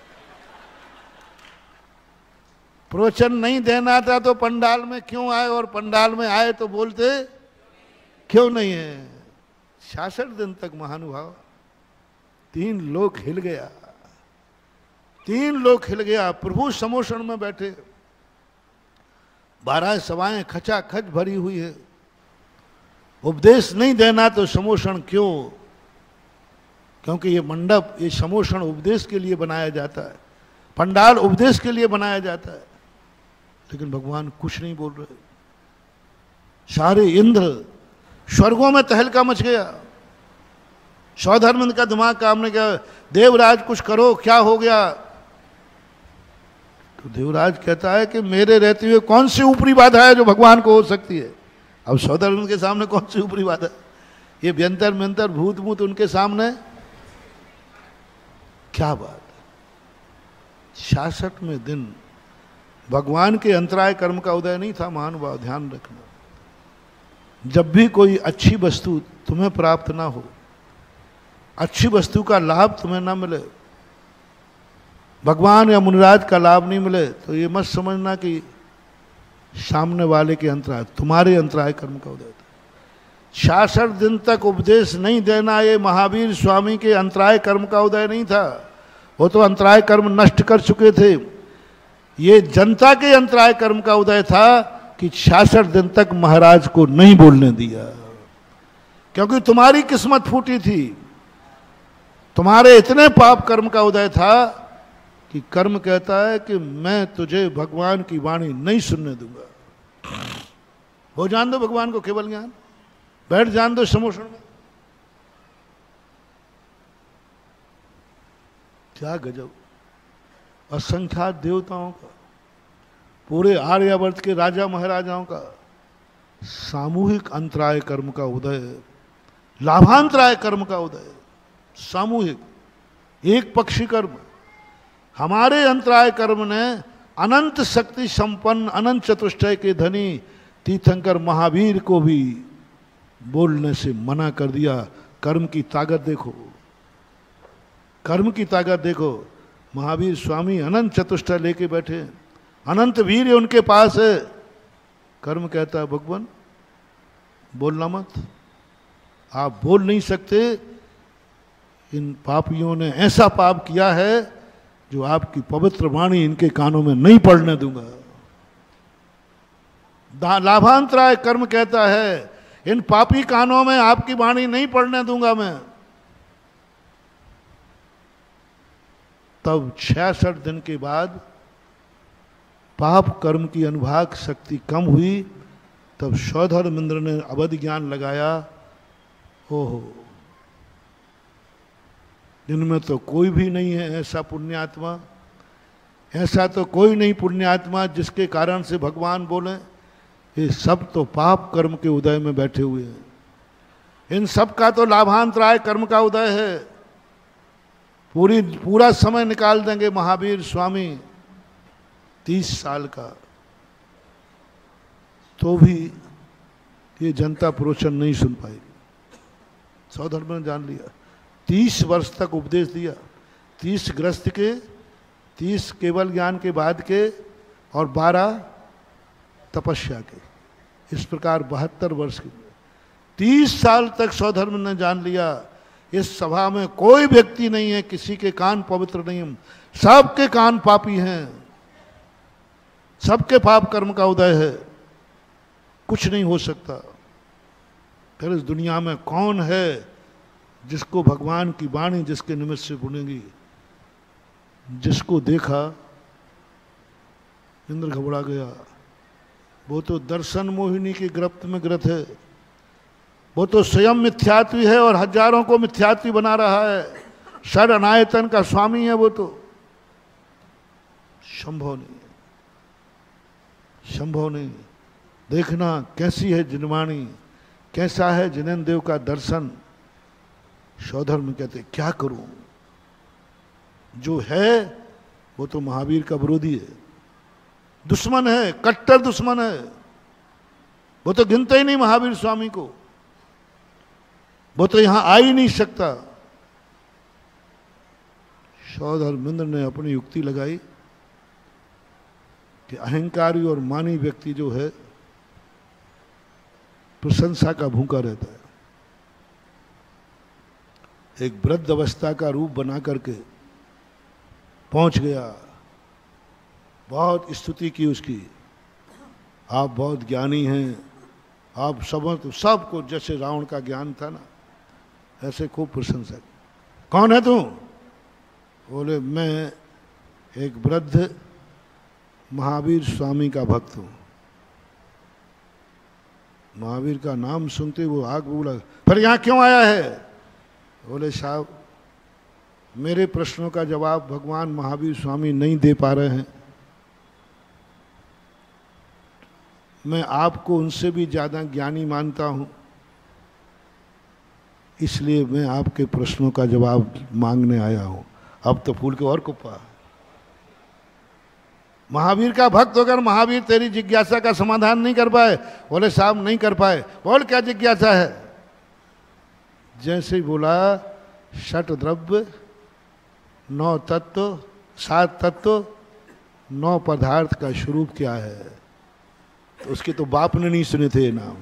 प्रवचन नहीं देना था तो पंडाल में क्यों आए, और पंडाल में आए तो बोलते क्यों नहीं है। छियासठ दिन तक महानुभाव, तीन लोग हिल गया, तीन लोग हिल गया। प्रभु समोषण में बैठे, बारह सभाएं खचा खच भरी हुई है। उपदेश नहीं देना तो समोषण क्यों, क्योंकि ये मंडप, ये समोषण उपदेश के लिए बनाया जाता है, पंडाल उपदेश के लिए बनाया जाता है। लेकिन भगवान कुछ नहीं बोल रहे। सारे इंद्र स्वर्गों में तहलका मच गया। सौधर्मेंद्र का दिमाग काम ने किया, देवराज कुछ करो, क्या हो गया। तो देवराज कहता है कि मेरे रहते हुए कौन सी ऊपरी बाधा है जो भगवान को हो सकती है। अब सौधर्मेंद्र के सामने कौन सी ऊपरी बाधा, ये व्यंतर व्यंतर भूत भूत उनके सामने, क्या बात। छियासठ में दिन भगवान के अंतराय कर्म का उदय नहीं था महानुभाव, ध्यान रखना। जब भी कोई अच्छी वस्तु तुम्हें प्राप्त ना हो, अच्छी वस्तु का लाभ तुम्हें ना मिले, भगवान या मुनिराज का लाभ नहीं मिले, तो ये मत समझना कि सामने वाले के अंतराय, तुम्हारे अंतराय कर्म का उदय था। छियासठ दिन तक उपदेश नहीं देना, ये महावीर स्वामी के अंतराय कर्म का उदय नहीं था। वो तो अंतराय कर्म नष्ट कर चुके थे। ये जनता के अंतराय कर्म का उदय था कि छियासठ दिन तक महाराज को नहीं बोलने दिया, क्योंकि तुम्हारी किस्मत फूटी थी। तुम्हारे इतने पाप कर्म का उदय था कि कर्म कहता है कि मैं तुझे भगवान की वाणी नहीं सुनने दूंगा। हो जान दो भगवान को केवल ज्ञान, बैठ जान दो समोषण में। क्या गजब! असंख्यात देवताओं का, पूरे आर्यावर्त के राजा महाराजाओं का सामूहिक अंतराय कर्म का उदय, लाभांतराय कर्म का उदय, सामूहिक, एक पक्षी कर्म। हमारे अंतराय कर्म ने अनंत शक्ति संपन्न, अनंत चतुष्टय के धनी तीर्थंकर महावीर को भी बोलने से मना कर दिया। कर्म की ताकत देखो, कर्म की ताकत देखो। महावीर स्वामी अनंत चतुष्टय लेके बैठे, अनंत वीर उनके पास है। कर्म कहता है भगवान बोलना मत, आप बोल नहीं सकते। इन पापियों ने ऐसा पाप किया है जो आपकी पवित्र वाणी इनके कानों में नहीं पड़ने दूंगा। लाभांतराय कर्म कहता है इन पापी कानों में आपकी वाणी नहीं पड़ने दूंगा मैं। तब छियासठ दिन के बाद पाप कर्म की अनुभाग शक्ति कम हुई। तब सौधर्मेंद्र ने अवध ज्ञान लगाया, ओहो इनमें तो कोई भी नहीं है ऐसा पुण्यात्मा, ऐसा तो कोई नहीं पुण्यात्मा जिसके कारण से भगवान बोले। ये सब तो पाप कर्म के उदय में बैठे हुए हैं, इन सब का तो लाभांतराय कर्म का उदय है। पूरी पूरा समय निकाल देंगे महावीर स्वामी, तीस साल का, तो भी ये जनता प्रवचन नहीं सुन पाएगी। सौधर्म ने जान लिया, तीस वर्ष तक उपदेश दिया, तीस ग्रस्त के, तीस केवल ज्ञान के बाद के और बारह तपस्या के, इस प्रकार बहत्तर वर्ष के, तीस साल तक सौधर्म ने जान लिया इस सभा में कोई व्यक्ति नहीं है किसी के कान पवित्र नहीं है, सबके कान पापी हैं, सबके पाप कर्म का उदय है, कुछ नहीं हो सकता। फिर इस दुनिया में कौन है जिसको भगवान की वाणी जिसके निमित्त से बुनेगी। जिसको देखा इंद्र घबरा गया, वो तो दर्शन मोहिनी की गिरफ्त में गिरफ्त है, वो तो स्वयं मिथ्यात्वी है और हजारों को मिथ्यात्वी बना रहा है, षड अनायतन का स्वामी है। वो तो संभव नहीं, संभव नहीं। देखना कैसी है जिनवाणी, कैसा है जिनेन्द्र देव का दर्शन। सौधर्म कहते क्या करूं, जो है वो तो महावीर का विरोधी है, दुश्मन है, कट्टर दुश्मन है। वो तो गिनते ही नहीं महावीर स्वामी को, वो तो यहां आ ही नहीं सकता। सौधर्मेंद्र ने अपनी युक्ति लगाई कि अहंकारी और मानी व्यक्ति जो है प्रशंसा का भूखा रहता है। एक वृद्ध अवस्था का रूप बना करके पहुंच गया, बहुत स्तुति की उसकी, आप बहुत ज्ञानी हैं, आप सब सबको, जैसे रावण का ज्ञान था ना ऐसे खूब प्रशंसा की। कौन है तू? बोले मैं एक वृद्ध महावीर स्वामी का भक्त हूं। महावीर का नाम सुनते वो आग बोला, फिर यहां क्यों आया है? बोले साहब मेरे प्रश्नों का जवाब भगवान महावीर स्वामी नहीं दे पा रहे हैं, मैं आपको उनसे भी ज्यादा ज्ञानी मानता हूं, इसलिए मैं आपके प्रश्नों का जवाब मांगने आया हूं। अब तो फूल के और कुप्पा। महावीर का भक्त होकर महावीर तेरी जिज्ञासा का समाधान नहीं कर पाए। बोले साहब नहीं कर पाए। बोल क्या जिज्ञासा है? जैसे ही बोला षट द्रव्य, नौ तत्व, सात तत्व, नौ पदार्थ का स्वरूप क्या है, तो उसके तो बाप ने नहीं सुने थे नाम,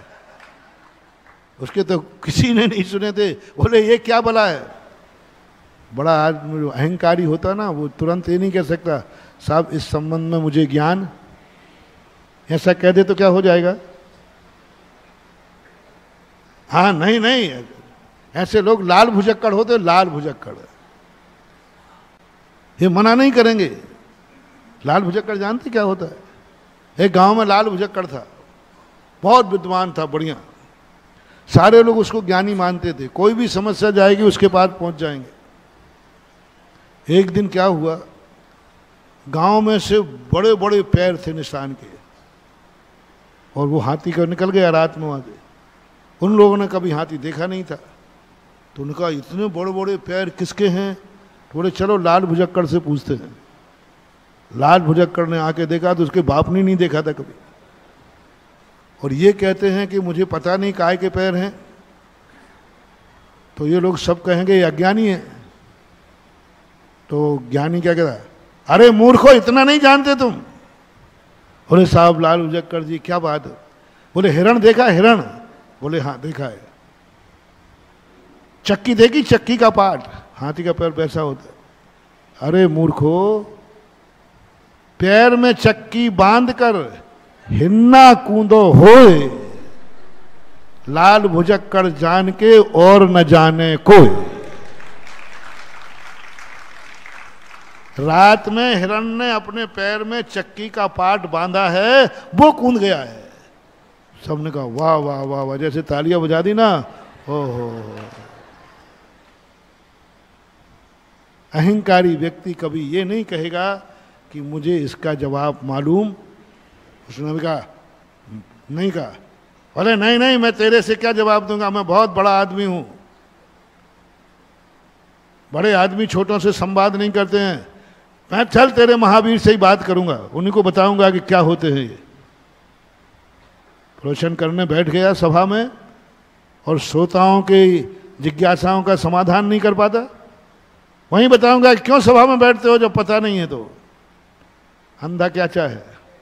उसके तो किसी ने नहीं सुने थे। बोले ये क्या भला है? बड़ा आदमी अहंकारी होता ना, वो तुरंत ये नहीं कह सकता साहब इस संबंध में मुझे ज्ञान, ऐसा कह दे तो क्या हो जाएगा? हाँ नहीं नहीं, ऐसे लोग लाल भुजक्कड़ होते, लाल भुजक्कड़, ये मना नहीं करेंगे। लाल भुजक्कड़ जानते क्या होता है? एक गांव में लाल भुजक्कड़ था, बहुत विद्वान था, बढ़िया, सारे लोग उसको ज्ञानी मानते थे, कोई भी समस्या जाएगी उसके पास पहुंच जाएंगे। एक दिन क्या हुआ, गांव में से बड़े बड़े पैर थे निशान के, और वो हाथी का निकल गया रात में वहां से। उन लोगों ने कभी हाथी देखा नहीं था, तो उनका इतने बड़े बड़े पैर किसके हैं? बोले चलो लाल भुजक्कड़ से पूछते हैं। लाल भुजक्कड़ ने आके देखा तो उसके बाप ने नहीं देखा था कभी, और ये कहते हैं कि मुझे पता नहीं काय के पैर हैं, तो ये लोग सब कहेंगे ये अज्ञानी है। तो ज्ञानी क्या कहता है? अरे मूर्खो, इतना नहीं जानते तुम? बोले साहब लाल भुजक्कड़ जी क्या बात है? बोले हिरण देखा? हिरण? बोले हाँ देखा है। चक्की देखी? चक्की का पार्ट, हाथी का पैर वैसा होता है। अरे मूर्खो, पैर में चक्की बांधकर हिन्ना कूदो होए, लाल भुजक्कड़ जान के और न जाने कोई। रात में हिरण ने अपने पैर में चक्की का पार्ट बांधा है, वो कूद गया है। सबने कहा वाह वाह वाह वाह, जैसे तालियां बजा दी ना। ओहो, अहंकारी व्यक्ति कभी ये नहीं कहेगा कि मुझे इसका जवाब मालूम। उसने भी कहा नहीं कहा, बोले नहीं नहीं मैं तेरे से क्या जवाब दूंगा, मैं बहुत बड़ा आदमी हूं। बड़े आदमी छोटों से संवाद नहीं करते हैं। मैं चल तेरे महावीर से ही बात करूंगा, उन्हीं को बताऊंगा कि क्या होते हैं ये। प्रवचन करने बैठ गया सभा में, और श्रोताओं के जिज्ञासाओं का समाधान नहीं कर पाता। वहीं बताऊंगा कि क्यों सभा में बैठते हो जब पता नहीं है। तो अंधा क्या चाहे,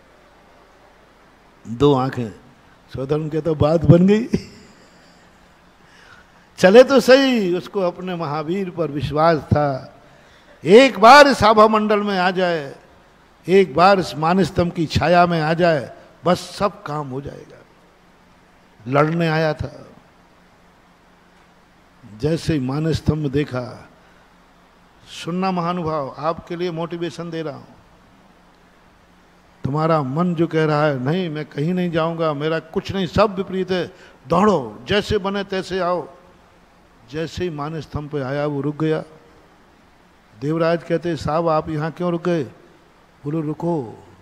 दो आंखें, सौधर्म के तो बात बन गई। चले तो सही, उसको अपने महावीर पर विश्वास था। एक बार इस आभा मंडल में आ जाए, एक बार इस मानस्तंभ की छाया में आ जाए, बस सब काम हो जाएगा। लड़ने आया था, जैसे ही मानस्तंभ देखा, सुनना महानुभाव, आपके लिए मोटिवेशन दे रहा हूं। तुम्हारा मन जो कह रहा है नहीं मैं कहीं नहीं जाऊंगा, मेरा कुछ नहीं, सब विपरीत है, दौड़ो, जैसे बने तैसे आओ। जैसे ही मानस्तंभ पे आया वो रुक गया। देवराज कहते साहब आप यहाँ क्यों रुक गए? बोलो रुको,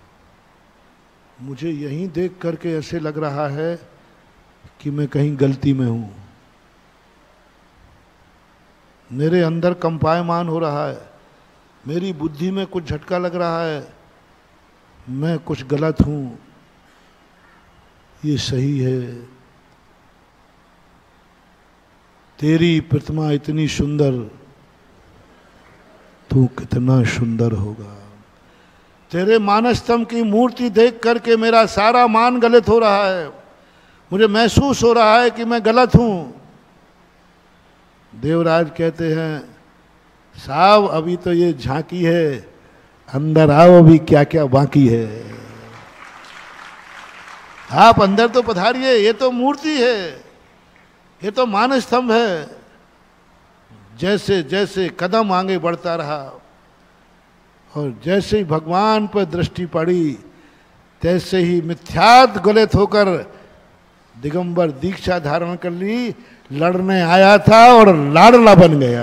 मुझे यहीं देख करके ऐसे लग रहा है कि मैं कहीं गलती में हूं। मेरे अंदर कंपायमान हो रहा है, मेरी बुद्धि में कुछ झटका लग रहा है, मैं कुछ गलत हूं, ये सही है। तेरी प्रतिमा इतनी सुंदर, तू कितना सुंदर होगा। तेरे मानस्तंभ की मूर्ति देख करके मेरा सारा मान गलत हो रहा है, मुझे महसूस हो रहा है कि मैं गलत हूं। देवराज कहते हैं साहब अभी तो ये झांकी है, अंदर आओ अभी क्या क्या बाकी है। आप अंदर तो पधारिए, ये तो मूर्ति है, ये तो मानस्तंभ है। जैसे जैसे कदम आगे बढ़ता रहा और जैसे ही भगवान पर दृष्टि पड़ी, तैसे ही मिथ्यात गलित होकर दिगंबर दीक्षा धारण कर ली। लड़ने आया था और लाडला बन गया,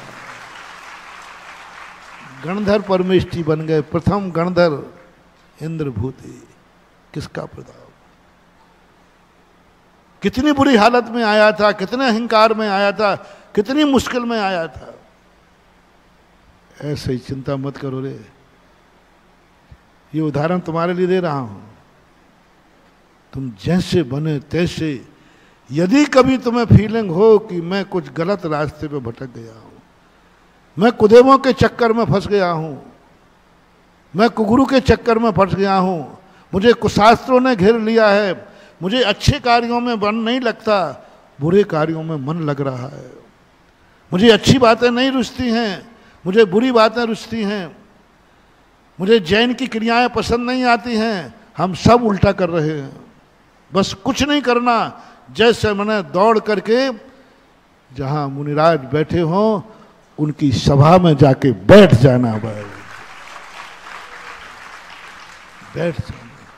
गणधर परमेष्टि बन गए। प्रथम गणधर इंद्रभूति, किसका प्रताप। कितनी बुरी हालत में आया था, कितने अहंकार में आया था, कितनी मुश्किल में आया था। ऐसे ही चिंता मत करो रे, ये उदाहरण तुम्हारे लिए दे रहा हूं। तुम जैसे बने तैसे, यदि कभी तुम्हें फीलिंग हो कि मैं कुछ गलत रास्ते पे भटक गया हूं, मैं कुदेवों के चक्कर में फंस गया हूं, मैं कुगुरु के चक्कर में फंस गया हूं, मुझे कुशास्त्रों ने घेर लिया है, मुझे अच्छे कार्यों में मन नहीं लगता, बुरे कार्यों में मन लग रहा है, मुझे अच्छी बातें नहीं रुचती हैं, मुझे बुरी बातें रुचती हैं, मुझे जैन की क्रियाएं पसंद नहीं आती हैं, हम सब उल्टा कर रहे हैं। बस कुछ नहीं करना, जैसे मैंने दौड़ करके जहां मुनिराज बैठे हों उनकी सभा में जाके बैठ जाना, भाई बैठ जाना,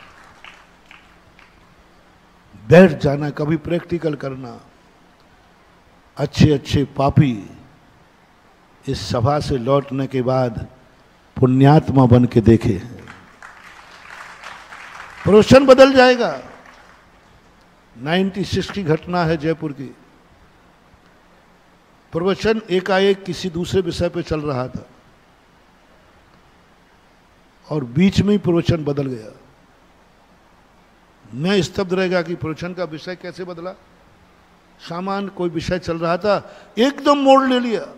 बैठ जाना, कभी प्रैक्टिकल करना। अच्छे अच्छे पापी इस सभा से लौटने के बाद पुण्यात्मा बन के देखे हैं, प्रवचन बदल जाएगा। छियानवे की घटना है जयपुर की। प्रवचन एकाएक किसी दूसरे विषय पे चल रहा था और बीच में ही प्रवचन बदल गया। मैं स्तब्ध रहेगा कि प्रवचन का विषय कैसे बदला। सामान्य कोई विषय चल रहा था, एकदम मोड़ ले लिया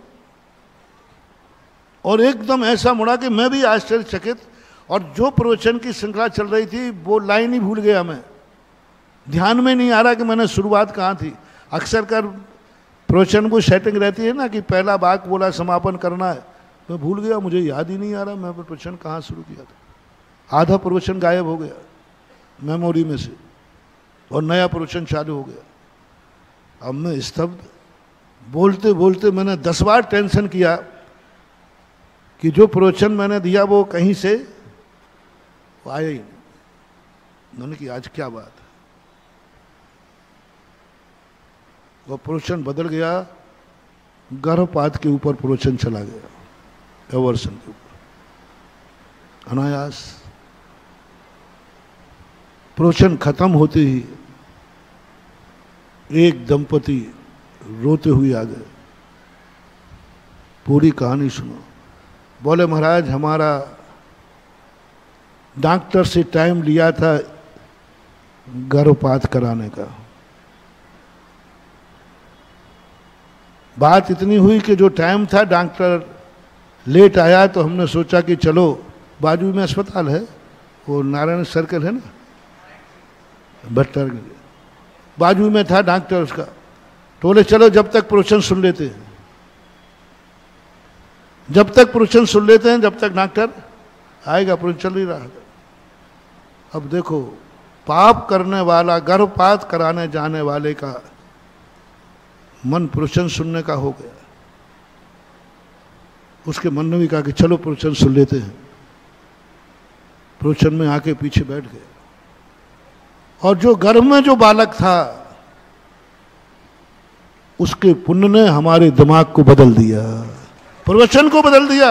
और एकदम ऐसा मुड़ा कि मैं भी आश्चर्यचकित, और जो प्रवचन की श्रृंखला चल रही थी वो लाइन ही भूल गया। मैं ध्यान में नहीं आ रहा कि मैंने शुरुआत कहाँ थी। अक्सर कर प्रवचन को सेटिंग रहती है ना कि पहला वाक बोला समापन करना है, मैं भूल गया, मुझे याद ही नहीं आ रहा मैं प्रवचन कहाँ शुरू किया था। आधा प्रवचन गायब हो गया मेमोरी में से और नया प्रवचन चालू हो गया। अब मैं स्तब्ध, बोलते बोलते मैंने दस बार टेंशन किया कि जो प्रवचन मैंने दिया वो कहीं से वो आया ही नहीं। मैंने कि आज क्या बात है। वो प्रवचन बदल गया, गर्भपात के ऊपर प्रवचन चला गया, एवर्सन के ऊपर। अनायास प्रवचन खत्म होते ही एक दंपति रोते हुए आ गए। पूरी कहानी सुनो। बोले महाराज हमारा डॉक्टर से टाइम लिया था गर्भपात कराने का। बात इतनी हुई कि जो टाइम था डॉक्टर लेट आया, तो हमने सोचा कि चलो, बाजू में अस्पताल है, वो नारायण सर्कल है ना भट्टर, बाजू में था डॉक्टर उसका, तो बोले चलो जब तक प्रवचन सुन लेते हैं, जब तक प्रवचन सुन लेते हैं, जब तक डॉक्टर आएगा। प्रवचन चल ही रहा था। अब देखो, पाप करने वाला, गर्भपात कराने जाने वाले का मन प्रवचन सुनने का हो गया। उसके मन ने भी कहा कि चलो प्रवचन सुन लेते हैं। प्रवचन में आके पीछे बैठ गए और जो गर्भ में जो बालक था उसके पुण्य ने हमारे दिमाग को बदल दिया, प्रवचन को बदल दिया,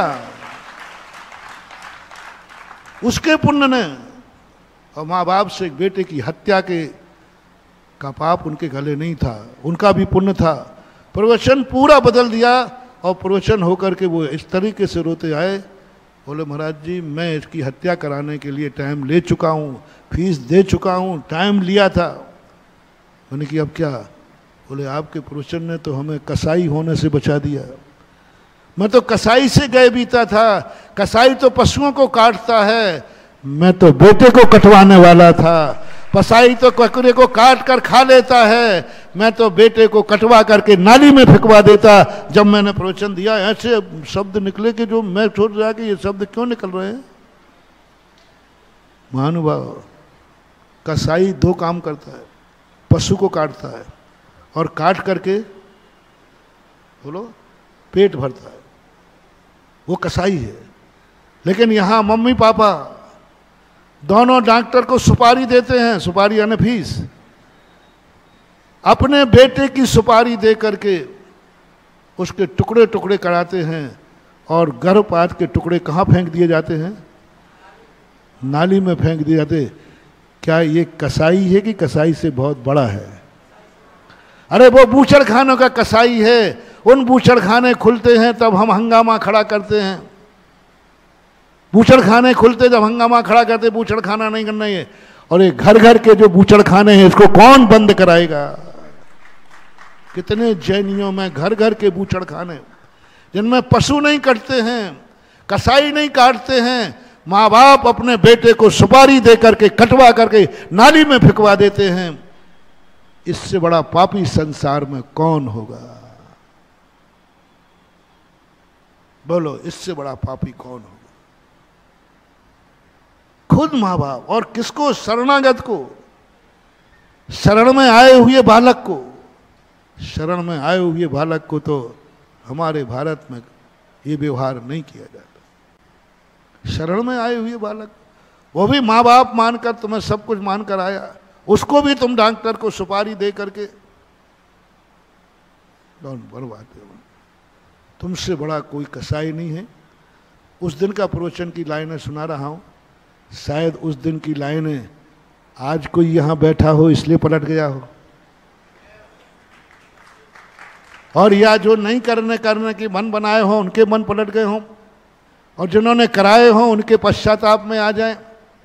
उसके पुण्य ने। और माँ बाप से एक बेटे की हत्या के का पाप उनके गले नहीं था, उनका भी पुण्य था। प्रवचन पूरा बदल दिया और प्रवचन होकर के वो इस तरीके से रोते आए। बोले महाराज जी मैं इसकी हत्या कराने के लिए टाइम ले चुका हूँ, फीस दे चुका हूँ, टाइम लिया था। मैंने कि अब क्या? बोले आपके प्रवचन ने तो हमें कसाई होने से बचा दिया। मैं तो कसाई से गए बीता था, कसाई तो पशुओं को काटता है, मैं तो बेटे को कटवाने वाला था। कसाई तो ककड़े को काट कर खा लेता है, मैं तो बेटे को कटवा करके नाली में फेंकवा देता। जब मैंने प्रवचन दिया ऐसे शब्द निकले कि जो मैं सोच रहा कि ये शब्द क्यों निकल रहे हैं। महानुभाव, कसाई दो काम करता है, पशु को काटता है और काट करके बोलो पेट भरता है, वो कसाई है। लेकिन यहां मम्मी पापा दोनों डॉक्टर को सुपारी देते हैं, सुपारी यानी फीस। अपने बेटे की सुपारी दे करके उसके टुकड़े टुकड़े कराते हैं और गर्भपात के टुकड़े कहाँ फेंक दिए जाते हैं? नाली में फेंक दिए जाते। क्या ये कसाई है कि कसाई से बहुत बड़ा है? अरे वो बूचड़ खानों का कसाई है। उन बूचड़ खाने खुलते हैं तब हम हंगामा खड़ा करते हैं। बूचड़ खाने खुलते जब हंगामा खड़ा करते बूचड़ खाना नहीं करना है। और ये घर घर के जो बूचड़ खाने हैं इसको कौन बंद कराएगा? कितने जैनियों में घर घर के बूचड़ खाने जिनमें पशु नहीं कटते हैं, कसाई नहीं काटते हैं, माँ बाप अपने बेटे को सुपारी दे करके कटवा करके नाली में फेंकवा देते हैं। इससे बड़ा पापी संसार में कौन होगा? बोलो, इससे बड़ा पापी कौन होगा? खुद माँ बाप। और किसको? शरणागत को, शरण में आए हुए बालक को। शरण में आए हुए बालक को तो हमारे भारत में ये व्यवहार नहीं किया जाता। शरण में आए हुए बालक, वो भी माँ बाप मानकर तुम्हें सब कुछ मानकर आया, उसको भी तुम डॉक्टर को सुपारी दे करके बर्बाद। तुमसे बड़ा कोई कसाई नहीं है। उस दिन का प्रवचन की लाइनें सुना रहा हूं, शायद उस दिन की लाइनें आज कोई यहां बैठा हो इसलिए पलट गया हो, और या जो नहीं करने करने की मन बनाए हो उनके मन पलट गए हों, और जिन्होंने कराए हों उनके पश्चाताप में आ जाए।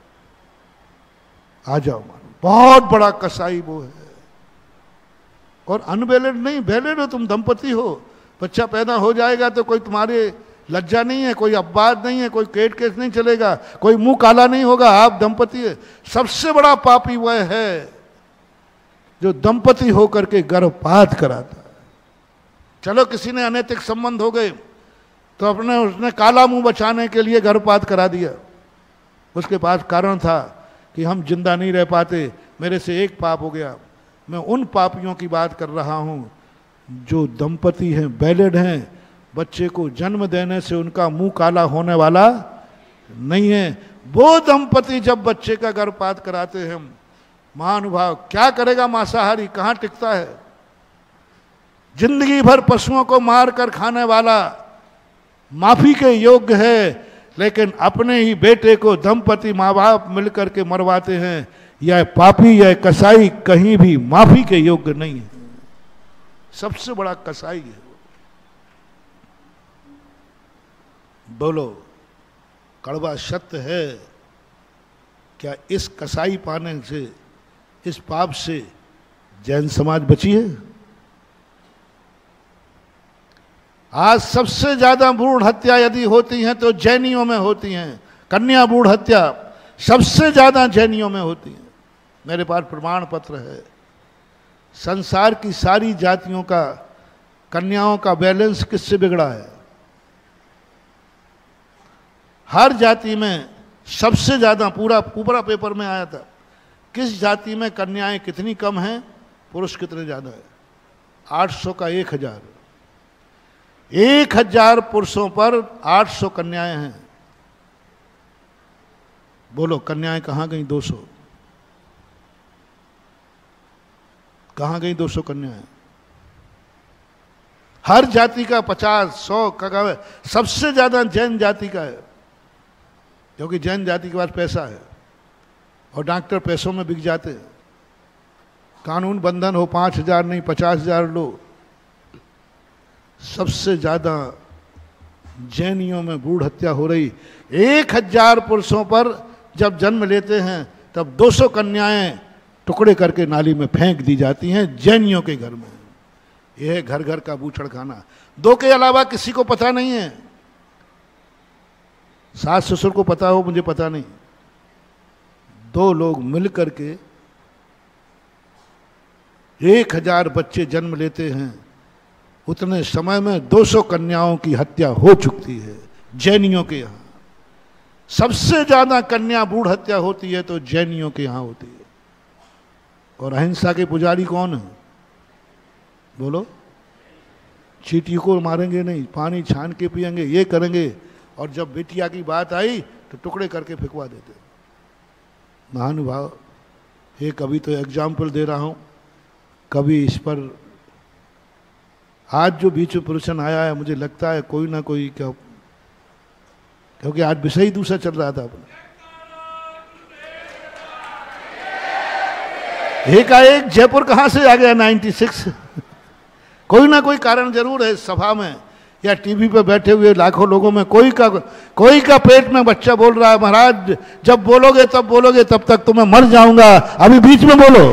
आ जाओ, मानो बहुत बड़ा कसाई वो है। और अनवैलिड नहीं, वैलिड हो, तुम दंपति हो, बच्चा पैदा हो जाएगा तो कोई तुम्हारे लज्जा नहीं है, कोई अपवाद नहीं है, कोई केट केस नहीं चलेगा, कोई मुंह काला नहीं होगा, आप दंपति है। सबसे बड़ा पापी वह है जो दंपति होकर के गर्भपात कराता है। चलो किसी ने अनैतिक संबंध हो गए तो अपने उसने काला मुंह बचाने के लिए गर्भपात करा दिया। उसके पास कारण था कि हम जिंदा नहीं रह पाते, मेरे से एक पाप हो गया। मैं उन पापियों की बात कर रहा हूं जो दंपति हैं, वैलिड हैं, बच्चे को जन्म देने से उनका मुंह काला होने वाला नहीं है। वो दंपति जब बच्चे का गर्भपात कराते हैं, महानुभाव, क्या करेगा मांसाहारी? कहां टिकता है? जिंदगी भर पशुओं को मार कर खाने वाला माफी के योग्य है, लेकिन अपने ही बेटे को दंपति माँ बाप मिलकर के मरवाते हैं। यह पापी, यह कसाई कहीं भी माफी के योग्य नहीं है। सबसे बड़ा कसाई है। बोलो, कड़वा सत्य है क्या? इस कसाई पाने से, इस पाप से जैन समाज बची है? आज सबसे ज्यादा भ्रूण हत्या यदि होती हैं तो जैनियों में होती हैं। कन्या भ्रूण हत्या सबसे ज्यादा जैनियों में होती है। मेरे पास प्रमाण पत्र है। संसार की सारी जातियों का कन्याओं का बैलेंस किससे बिगड़ा है? हर जाति में सबसे ज्यादा, पूरा पूरा पेपर में आया था, किस जाति में कन्याएं कितनी कम हैं, पुरुष कितने ज्यादा है। आठ सौ का एक हजार, एक हजार पुरुषों पर आठ सौ कन्याएं हैं। बोलो, कन्याएं कहां गई? दो सौ। कहां गई दो सौ कन्याएं? हर जाति का पचास सौ का, सबसे ज्यादा जैन जाति का है, क्योंकि जैन जाति के पास पैसा है और डॉक्टर पैसों में बिक जाते हैं। कानून बंधन हो, पांच हजार नहीं पचास हजार लो। सबसे ज्यादा जैनियों में भ्रूण हत्या हो रही। एक हजार पुरुषों पर जब जन्म लेते हैं तब दो सौ कन्याएं टुकड़े करके नाली में फेंक दी जाती हैं जैनियों के घर में। यह है घर घर का बूचड़ खाना। दो के अलावा किसी को पता नहीं है। सास ससुर को पता हो, मुझे पता नहीं। दो लोग मिल करके एक हजार बच्चे जन्म लेते हैं। उतने समय में दो सौ कन्याओं की हत्या हो चुकी है जैनियों के यहां। सबसे ज्यादा कन्या भ्रूण हत्या होती है तो जैनियों के यहां होती है। और अहिंसा के पुजारी कौन है? बोलो। चींटी को मारेंगे नहीं, पानी छान के पिएंगे, ये करेंगे, और जब बेटिया की बात आई तो टुकड़े करके फेंकवा देते। महानुभाव, एक अभी तो एग्जाम्पल दे रहा हूं, कभी इस पर आज जो बीच में प्रवचन आया है, मुझे लगता है कोई ना कोई, क्या, क्योंकि आज विषय दूसरा चल रहा था अपना। एकाएक जयपुर कहां से आ गया? छियानवे। कोई ना कोई कारण जरूर है सभा में या टीवी पे बैठे हुए लाखों लोगों में कोई का कोई का पेट में बच्चा बोल रहा है महाराज जब बोलोगे तब बोलोगे, तब तक तो मैं मर जाऊंगा, अभी बीच में बोलो।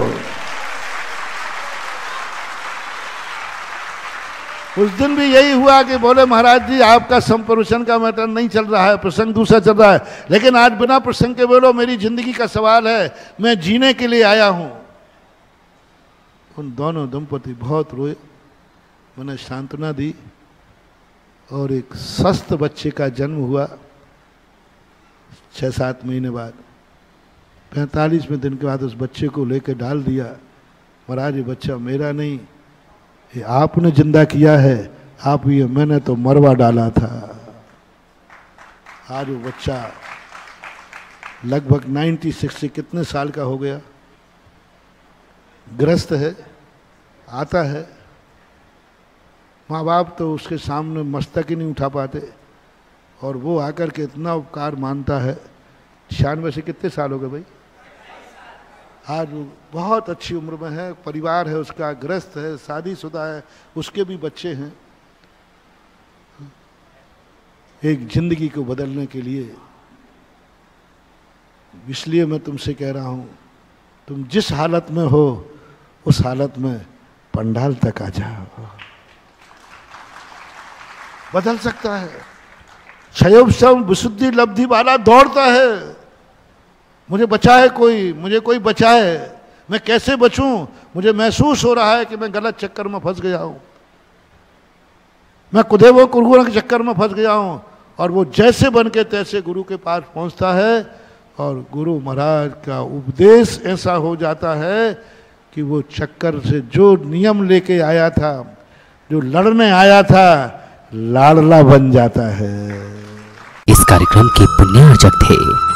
उस दिन भी यही हुआ कि बोले महाराज जी आपका संप्रवचन का मैटर नहीं चल रहा है, प्रसंग दूसरा चल रहा है, लेकिन आज बिना प्रसंग के बोलो, मेरी जिंदगी का सवाल है, मैं जीने के लिए आया हूं। उन दोनों दंपति बहुत रोए, मैंने सांत्वना दी और एक स्वस्थ बच्चे का जन्म हुआ छः सात महीने बाद। पैंतालीसवें दिन के बाद उस बच्चे को लेकर डाल दिया। महाराज ये बच्चा मेरा नहीं, ये आपने जिंदा किया है, आप ये, मैंने तो मरवा डाला था। आज वो बच्चा लगभग नाइन्टी सिक्स कितने साल का हो गया, ग्रस्त है, आता है। माँ बाप तो उसके सामने मस्तक ही नहीं उठा पाते और वो आकर के इतना उपकार मानता है। छियानवे से कितने साल हो गए भाई? आज वो बहुत अच्छी उम्र में है, परिवार है उसका, ग्रस्त है, शादीशुदा है, उसके भी बच्चे हैं। एक जिंदगी को बदलने के लिए, इसलिए मैं तुमसे कह रहा हूं, तुम जिस हालत में हो उस हालत में पंडाल तक आ जाओ, बदल सकता है। क्षयोपशम विशुद्धि लब्धि वाला दौड़ता है, मुझे बचाए कोई, मुझे कोई बचाए, मैं कैसे बचूं? मुझे महसूस हो रहा है कि मैं गलत चक्कर में फंस गया हूं, मैं कुदेवो कुरगुरों के चक्कर में फंस गया हूं। और वो जैसे बन के तैसे गुरु के पास पहुंचता है और गुरु महाराज का उपदेश ऐसा हो जाता है कि वो चक्कर से जो नियम लेके आया था, जो लड़ने आया था, लाडला बन जाता है। इस कार्यक्रम के पुण्यार्जक थे